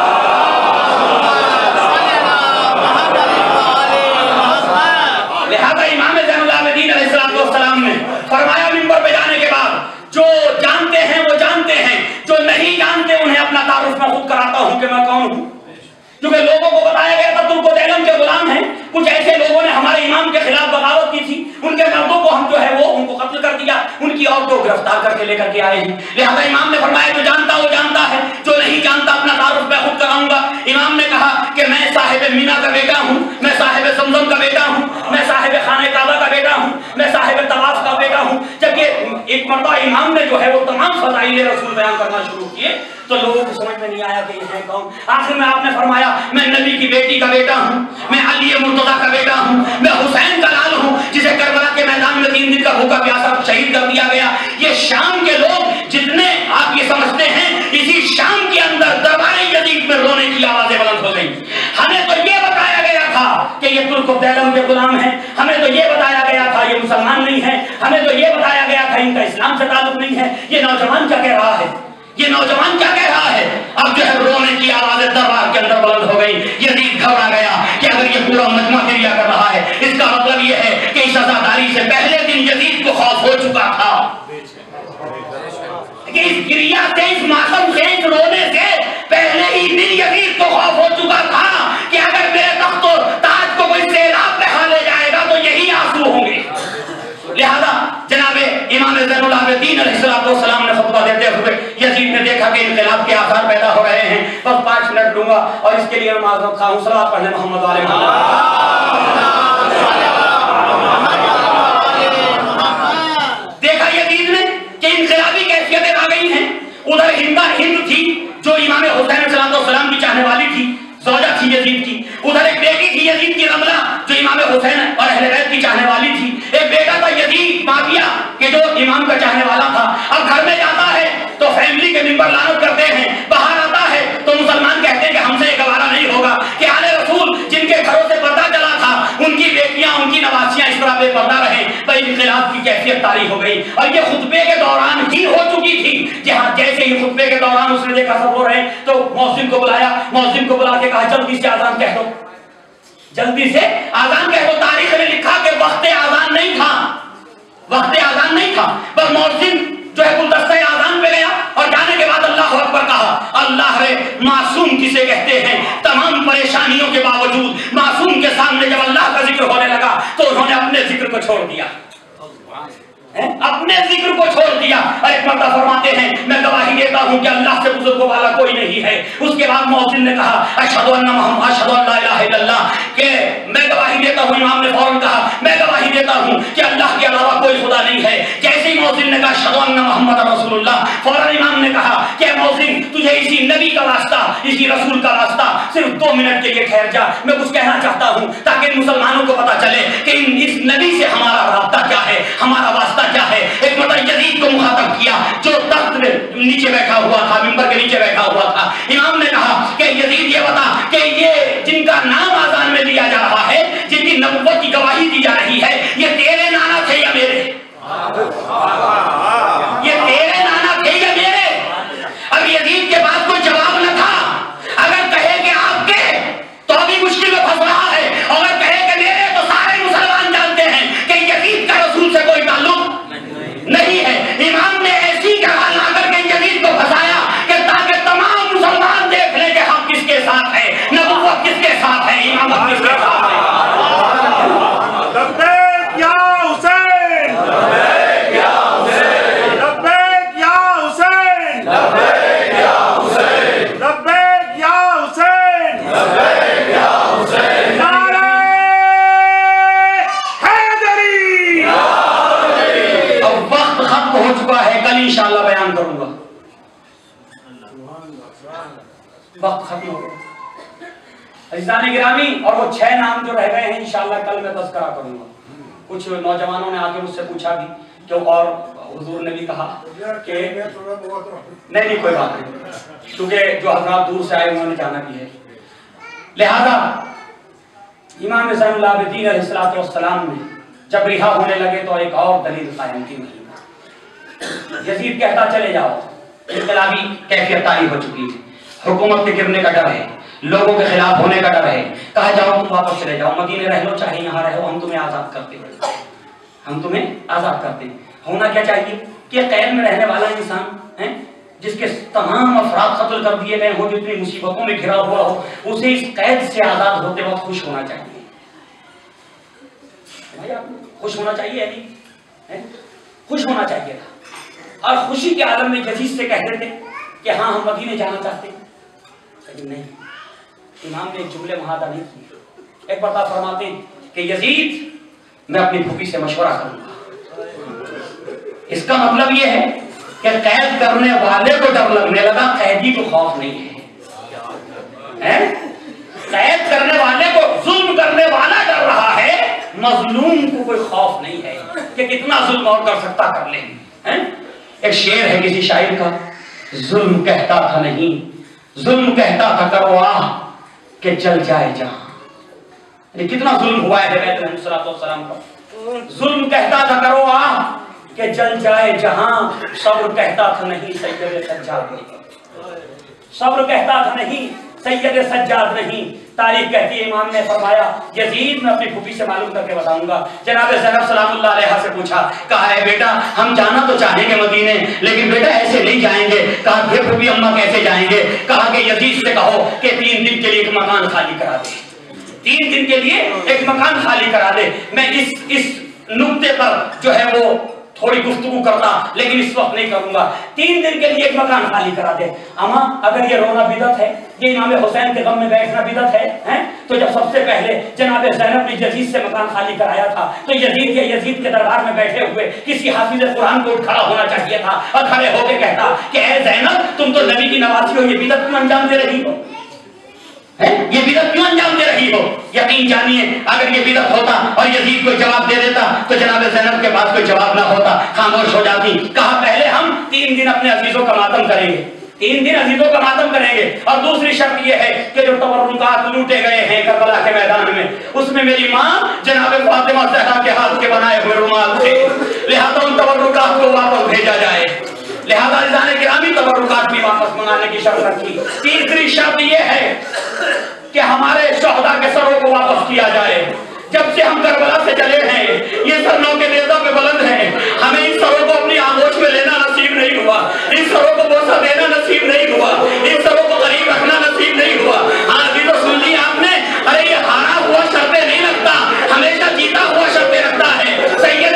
लिहाजा इमाम ज़ैनुल आबिदीन अलैहिस्सलाम ने फरमाया मिंबर पे जाने के बाद जो जानते हैं वो जानते हैं, जो नहीं जानते उन्हें अपना तारुफ मैं खुद कराता हूं कि मैं कौन हूं। क्योंकि लोगों को बताया गया था तुम को दैलम के गुलाम हैं, कुछ ऐसे लोगों ने हमारे इमाम के खिलाफ बगावत की थी, उनके मर्दों को हम जो है वो उनको कत्ल कर दिया, उनकी औरतों को गिरफ्तार करके लेकर के आए हैं। लिहाजा इमाम ने फरमाया जो जानता वो जानता है, जो नहीं जानता अपना तारुफ मैं खुद कराऊंगा। इमाम ने कहा कि मैं साहिब मीना का बेटा हूं, मैं साहिब ज़मज़म का बेटा हूं, मैं साहिब खाने काबा का बेटा हूं, मैं साहिब तवाफ का बेटा हूं। जब ये एक मरतबा इमाम ने जो है वो तमाम फज़ाइल रसूल बयान करना शुरू किए तो लोगों को समझ में नहीं आया कि ये है कौन। आखिर में आपने फरमाया मैं नबी की बेटी का बेटा हूं, मैं अली मुर्तज़ा का बेटा हूं, मैं हुसैन का लाल हूं जिसे करबला के मैदान में तीन दिन का भूखा प्यासा शहीद कर दिया गया। ये शाम के लोग जितने आप ये समझते हैं, इसी शाम के अंदर दरबार यजीद में रोने की आवाजें बुलंद हो गई। हमें तो ये बताया गया था कि ये तुर्क मुहद्दलम के गुलाम हैं, हमें तो ये बताया गया था ये मुसलमान नहीं है, हमें तो ये बताया गया था इनका इस्लाम से ताल्लुक नहीं है। ये नौजवान क्या कह रहा है, ये नौजवान क्या कह रहा है? अब जो है रोने की आवाजें दरबार के अंदर बुलंद हो गई। यजीद घबरा गया कि अगर ये पूरा मजमा क्रिया कर रहा है, इसका मतलब ये है कि इस अज़ादारी से पहले दिन यजीद को खौफ हो चुका था कि इस क्रिया से, इस मासूम से, इस रोने से पहले ही दिन यजीद को खौफ हो चुका था कि अगर मेरे तख्त और ताज को कोई सैलाब बहा ले जाएगा तो यही आंसू होंगे। लिहाजा जनाबे इमाम ज़ैनुल आबिदीन अलैहिस्सलाम ने खुतबा देते हुए यजीद ने देखा कि इनकलाब के आसार पैदा हो रहे हैं। बस पाँच मिनट लूंगा और इसके लिए माज़रत खाऊं, सलावत पढ़ने मोहम्मद वाले मोहम्मद। देखा यजीद ने कि इनकलाबी कैफियतें आ गई हैं। उधर हिंदा हिंद थी जो इमाम हुसैन अलैहिस्सलाम की चाहने वाली थी, ज़ौजा थी यजीद की। उधर एक बेटी थी यजीद की रमला जो इमाम हुसैन और अहले बैत की चाहने वाली थी। एक बेटा था यजीद माविया के जो इमाम का चाहने वाला था। अब घर में जाता है तो फैमिली के मेंबर लानत करते हैं, बाहर आता है तो मुसलमान कहते हैं कि हमसे गवारा नहीं होगा कि आले रसूल जिनके घरों से पर्दा चला था उनकी बेटियां, उनकी नवासियां इस तरह बेपर्दा रहे। तो इनकलाब की कैफियत तारी हो गई और ये खुतबे के दौरान ही हो चुकी थी। जहां जैसे ही खुतबे के दौरान उसने देखा सब हो रहे हैं तो मौज़िन को बुलाया, मौज़िन को बुला के कहा जल्दी से आजान कह दो, जल्दी से आजान कह दो। तारीख में लिखा कि वक्त आजान नहीं था, वक्त आजान नहीं था, पर मौज़िन जो है गुलदस्ते आजान पे गया और जाने के बाद अल्लाह अकबर कहा। अल्लाह रे मासूम किसे कहते हैं? तमाम परेशानियों के बावजूद मासूम के सामने जब अल्लाह का जिक्र होने लगा तो उन्होंने अपने जिक्र को छोड़ दिया, अपने जिक्र को छोड़ दिया। और एक मर्दा फरमाते हैं मैं गवाही देता हूं कि अल्लाह से बुजुर्ग वाला कोई नहीं है। उसके बाद मौज़िन ने कहा अशहदु अन्ना मुहम्मद अशहदु अल्ला इलाहा इल्लल्लाह, के मैं गवाही देता हूं। इमाम ने फौरन कहा मैं गवाही देता हूं कि अल्लाह के अलावा कोई खुदा नहीं है। जैसे ही मौज़िन ने कहा अशहदु अन्ना मुहम्मद रसूलुल्लाह, फौरन इमाम ने कहा कि मौज़िन तुझे इसी नबी का रास्ता, इसी रसूल का रास्ता, सिर्फ दो मिनट के लिए ठहर जा, मैं कुछ कहना चाहता हूं ताकि मुसलमानों को पता चले कि इस नबी से हमारा रास्ता क्या है, हमारा वास्ता क्या है। एक मतलब यजीद को मुखातब किया जो तख्त में नीचे बैठा हुआ था, मिंबर के नीचे बैठा हुआ था। इमाम ने कहा कि यजीद ये बता कि ये जिनका नाम आजान में लिया जा रहा है, जिनकी नबुव्वत की गवाही दी जा रही है, ये तेरे नाना थे या मेरे? ये तेरे नाना थे या मेरे? अब यजीद के पास कोई जवाब न था। अगर कहे कि आपके तो अभी मुश्किल में फंस रहा है, और अगर कहे कि मेरे तो सारे मुसलमान जानते हैं कि यजीद का रसूल से कोई ताल्लुक नहीं है। इमाम ने ऐसी कहा ला करके यजीद को फंसाया कि ताकि तमाम मुसलमान देख लें कि हम किसके साथ है, नबुव्वत किसके साथ है, इमामत किसके साथ है। लब्बैक या हुसैन, लब्बैक या हुसैन, लब्बैक या हुसैन, लब्बैक या हुसैन, लब्बैक या हुसैन, लब्बैक या हुसैन, नारे हैदरी। अब वक्त खत्म हो चुका है, कल इंशाअल्लाह बयान करूंगा। वक्त खत्म हो गया अज़ीज़ान गिरामी, और वो छह नाम जो रह गए हैं इंशाअल्लाह कल मैं तज़किरा करूंगा। कुछ नौजवानों ने आके मुझसे पूछा भी क्यों, और हुजूर ने भी कहा कि नहीं नहीं कोई बात नहीं, क्योंकि जो हज़रात दूर से आए उन्होंने जाना भी है। लिहाजा इमाम ज़ैनुल आबिदीन अलैहिस्सलाम ने जब रिहा होने लगे तो एक और दलील कायम की नहीं। यजीद कहता चले जाओ, इनकलाबी कैफियत तारी हो चुकी है, हुकूमत के गिरने का डर है, लोगों के खिलाफ होने का डर है। कहा जाओ तुम वापस चले जाओ, मदीने रह लो चाहे यहाँ रहो, हम तुम्हें आजाद करते हैं, हम तुम्हें आजाद करते हैं। होना क्या चाहिए कि कैद में रहने वाला इंसान है जिसके तमाम अफराद कत्ल कर दिए गए हो, जितनी मुसीबतों में घिरा हुआ हो, उसे इस कैद से आजाद होते वक्त खुश होना चाहिए। भाई आप खुश होना चाहिए अभी है? खुश होना चाहिए था। और खुशी के आलम में यजीद से कहते थे कि हाँ हम मदीने जाना चाहते हैं, लेकिन नहीं, इमाम ने एक जुमले मुहादा नहीं किए। एक बार फरमाते हैं कि यजीद मैं अपनी फूफी से मशवरा करूंगा। इसका मतलब यह है कि कैद करने वाले को डर लगने लगा, कैदी को खौफ नहीं है, है? कैद करने वाले को, जुल्म करने वाला डर रहा है, मजलूम को कोई खौफ नहीं है कि कितना जुल्म और कर सकता कर ले, हैं? एक शेर है किसी शायर का, जुल्म कहता था नहीं, जुल्म कहता था करो आह कि जल जाए जहां। یہ کتنا ظلم ہوا ہے بیت علیہ السلام پر. ظلم کہتا تھا کرو آ کہ جل جائے جہاں, صبر کہتا تھا نہیں سید سجاد نہیں, صبر کہتا تھا نہیں سید سجاد نہیں. تاریخ کہتی ہے امام نے فرمایا یزید میں اپنی پھوپھی سے معلوم کر کے بتاؤں گا. جناب زینب سلام اللہ علیہ سے پوچھا, کہا ہے بیٹا ہم جانا تو چاہیں گے مدینے لیکن بیٹا ایسے نہیں جائیں گے. کہا پھر پھوپھی اماں کیسے جائیں گے؟ کہا کہ یزید سے کہو کہ تین دن کے لیے ایک مکان خالی کرا دے, تین دن کے لیے ایک مکان خالی کرا دے. میں اس اس نقطے پر جو ہے وہ تھوڑی گفتگو کرتا لیکن اس وقت نہیں کروں گا. تین دن کے لیے ایک مکان خالی کرا دے. اما اگر یہ رونا بدعت ہے, یہ امام حسین کے غم میں بیٹھنا بدعت ہے, ہیں تو جب سب سے پہلے جناب زینب نے یزید سے مکان خالی کرایا تھا تو یزید یا یزید کے دربار میں بیٹھے ہوئے کسی حافظ قرآن کو کھڑا ہونا چاہیے تھا اور کھڑے ہو کے کہتا کہ اے زینب تم تو نبی کی نوازی ہو, یہ بدعت کیوں انجام دے رہی ہو, یہ بدعت کیوں انجام دے رہی ہو؟ یقین جانیے اگر یہ بدعت ہوتا اور یزید کو جواب دے دیتا تو جناب زینب کے پاس کوئی جواب نہ ہوتا, خاموش ہو جاتی. کہا پہلے ہم تین دن اپنے عزیزوں کا ماتم کریں گے, تین دن عزیزوں کا ماتم کریں گے, اور دوسری شرط یہ ہے کہ جو تبرکات لوٹے گئے ہیں کربلا کے میدان میں اس میں میری ماں جناب فاطمہ زہرا کے ہاتھ کے بنائے ہوئے رومال تھے, لہذا ان تبرکات کو واپس بھیجا جائے. لہذا عزیزان گرامی تبرکات بھی واپس منگانے کی شرط رکھی. تیسری شرط یہ ہے کہ ہمارے شہداء کے سروں کو واپس کیا جائے. جب سے ہم کربلا سے چلے ہیں یہ سر نو کے نیزہ پہ بلند ہیں, ہمیں ان سروں کو اپنی آغوش میں لینا نصیب نہیں ہوا, ان سروں کو بوسہ دینا نصیب نہیں ہوا, ان سروں کو قریب رکھنا نصیب نہیں ہوا. ہاں ابھی تو سن لی آپ نے, ارے یہ ہارا ہوا شرطیں نہیں رکھتا, ہمیشہ جیتا ہوا شرطیں رکھتا ہے. سید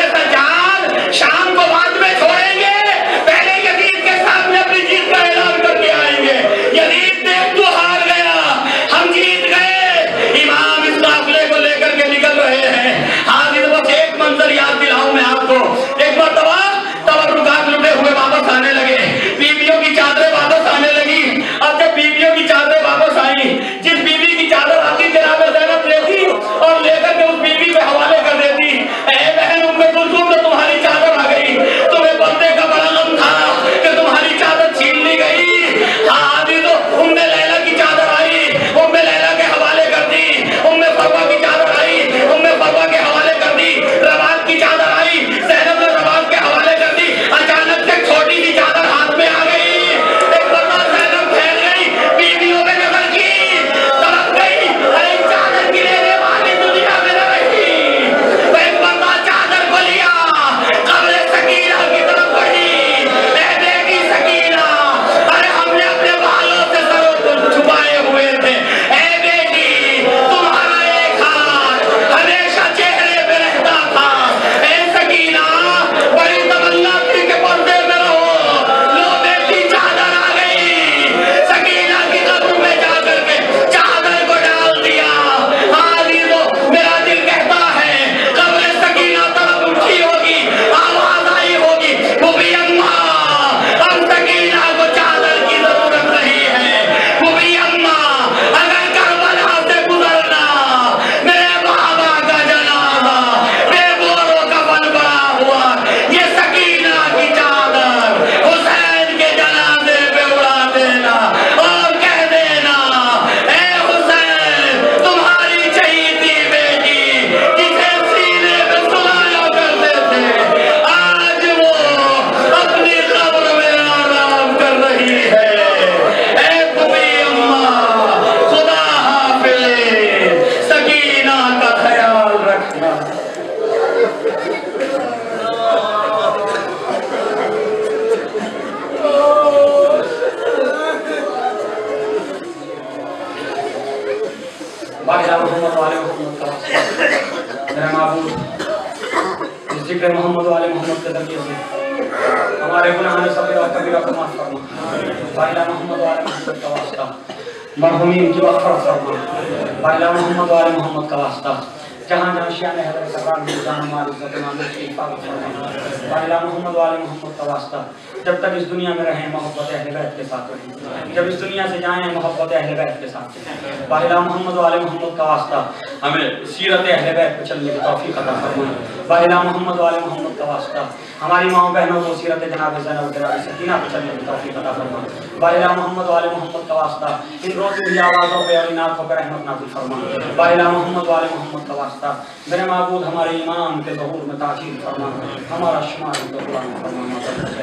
سجاد شام کو بعد میں چھوڑیں گے, پہلے یزید کے سامنے اپنی جیت کا اعلان کر کے آئیں گے. یزید دیکھ تو ہار گیا, ہم جیت گئے. امام اس قافلے کو لے کر کے نکل رہے ہیں. آج اس وقت ایک منظر یاد دلاؤں میں آپ کو. ایک مرتبہ تبرکات لٹے ہوئے واپس آنے لگے, بیویوں کی چادریں واپس آنے لگی. اب جب بیویوں کی چادریں واپس آئی, جس بیوی کی چادر آتی جناب زینب لیتی اور لے کر کے اس بیوی پہ حوالے کر دیتی. اے بہن ام کلثوم تو تمہاری چادر آ گئی, تمہیں بندے کا بڑا غم تھا کہ تمہاری چادر چھین لی گئی. ہاں ابھی تو ام لیلا کی چادر آئی, ام لیلا کے حوالے کر دی. ام فروا کی چادر آئی, ام فروا کے حوالے کر دی. روات کی چادر آئی, زینب نے روات کے حوالے کر دی. اچانک سے چھوٹی سی چادر ہاتھ میں آ گئی. ایک مرتبہ زینب پھیل گئی, بیویوں پہ نظر کی, تڑپ گئی, ارے چادر گرنے والی دنیا میں نہ رہی. ایک مرتبہ چادر کو لیا, قبر سکینہ کی طرف بڑھی. اے بیٹی سکینہ, ارے ہم نے اپنے بالوں سے سروں کو چھپائے ہوئے تھے. اے بیٹی تمہارا ایک ہاتھ ہمیشہ چہرے پہ رہتا تھا. اے سکینہ بڑی تمنا تھی کہ پردے میں رہو, لو بیٹی چادر آ گئی. سکینہ کی قبر میں جا کر کے چادر کو ڈال دیا. ہاں عزیزو میرا دل کہتا ہے قبر سکینہ طرف اٹھی ہوگی, آواز آئی ہوگی, پھوپھی اماں اب سکینہ کو چادر کی ضرورت نہیں ہے. پھوپھی اماں اگر کربلا سے گزرنا, میرے بابا کا جنازہ بے بوروں کا بن پڑا ہوا, یہ سکینہ کی چادر حسین کے جنازے پہ اڑا دینا اور کہہ دینا اے حسین تمہاری چہیتی بیٹی جسے سینے پہ سلایا کرتے تھے آج وہ اپنی قبر میں آرام کر رہی ہے. اے پھوپھی اماں خدا حافظ, سکینہ کا خیال رکھنا. باقی محمد والے محمد کا واسطہ میرے معبود, اس ذکر محمد والے محمد کے ذریعے سے ہمارے گناہ صغیرہ اور کبیرہ کو معاف فرما. باقی محمد والے محمد کا واسطہ مرحومین کی مغفرت فرما. باقی محمد والے محمد کا واسطہ جہاں جہاں شیعہ نے حضرت سرکار کی جان مال عزت مال کی حفاظت فرما. باقی محمد والے محمد کا واسطہ جب تک اس دنیا میں رہیں محبت اہل بیت کے ساتھ رہیں, جب اس دنیا سے جائیں محبت اہل بیت کے ساتھ رہیں. باقی محمد والے محمد کا واسطہ ہمیں سیرت اہل بیت پہ چلنے کی توفیق عطا فرمائے. बारिला मोहम्मद वाले मोहम्मद का वास्ता हमारी माओ बहनों को सीरत जनाब ज़ैनब जनाब सकीना पर चलने की तौफीक अता फरमा। बारिला मोहम्मद वाले मोहम्मद का वास्ता इन रोज़ी हुई आवाज़ों पे और इन आँखों पे रहमत नाज़िल फरमा। बारिला मोहम्मद वाले मोहम्मद का वास्ता मेरे माबूद हमारे ईमान के ज़हूर में ताख़ीर फरमा, हमारा शुमार कुरान फरमा।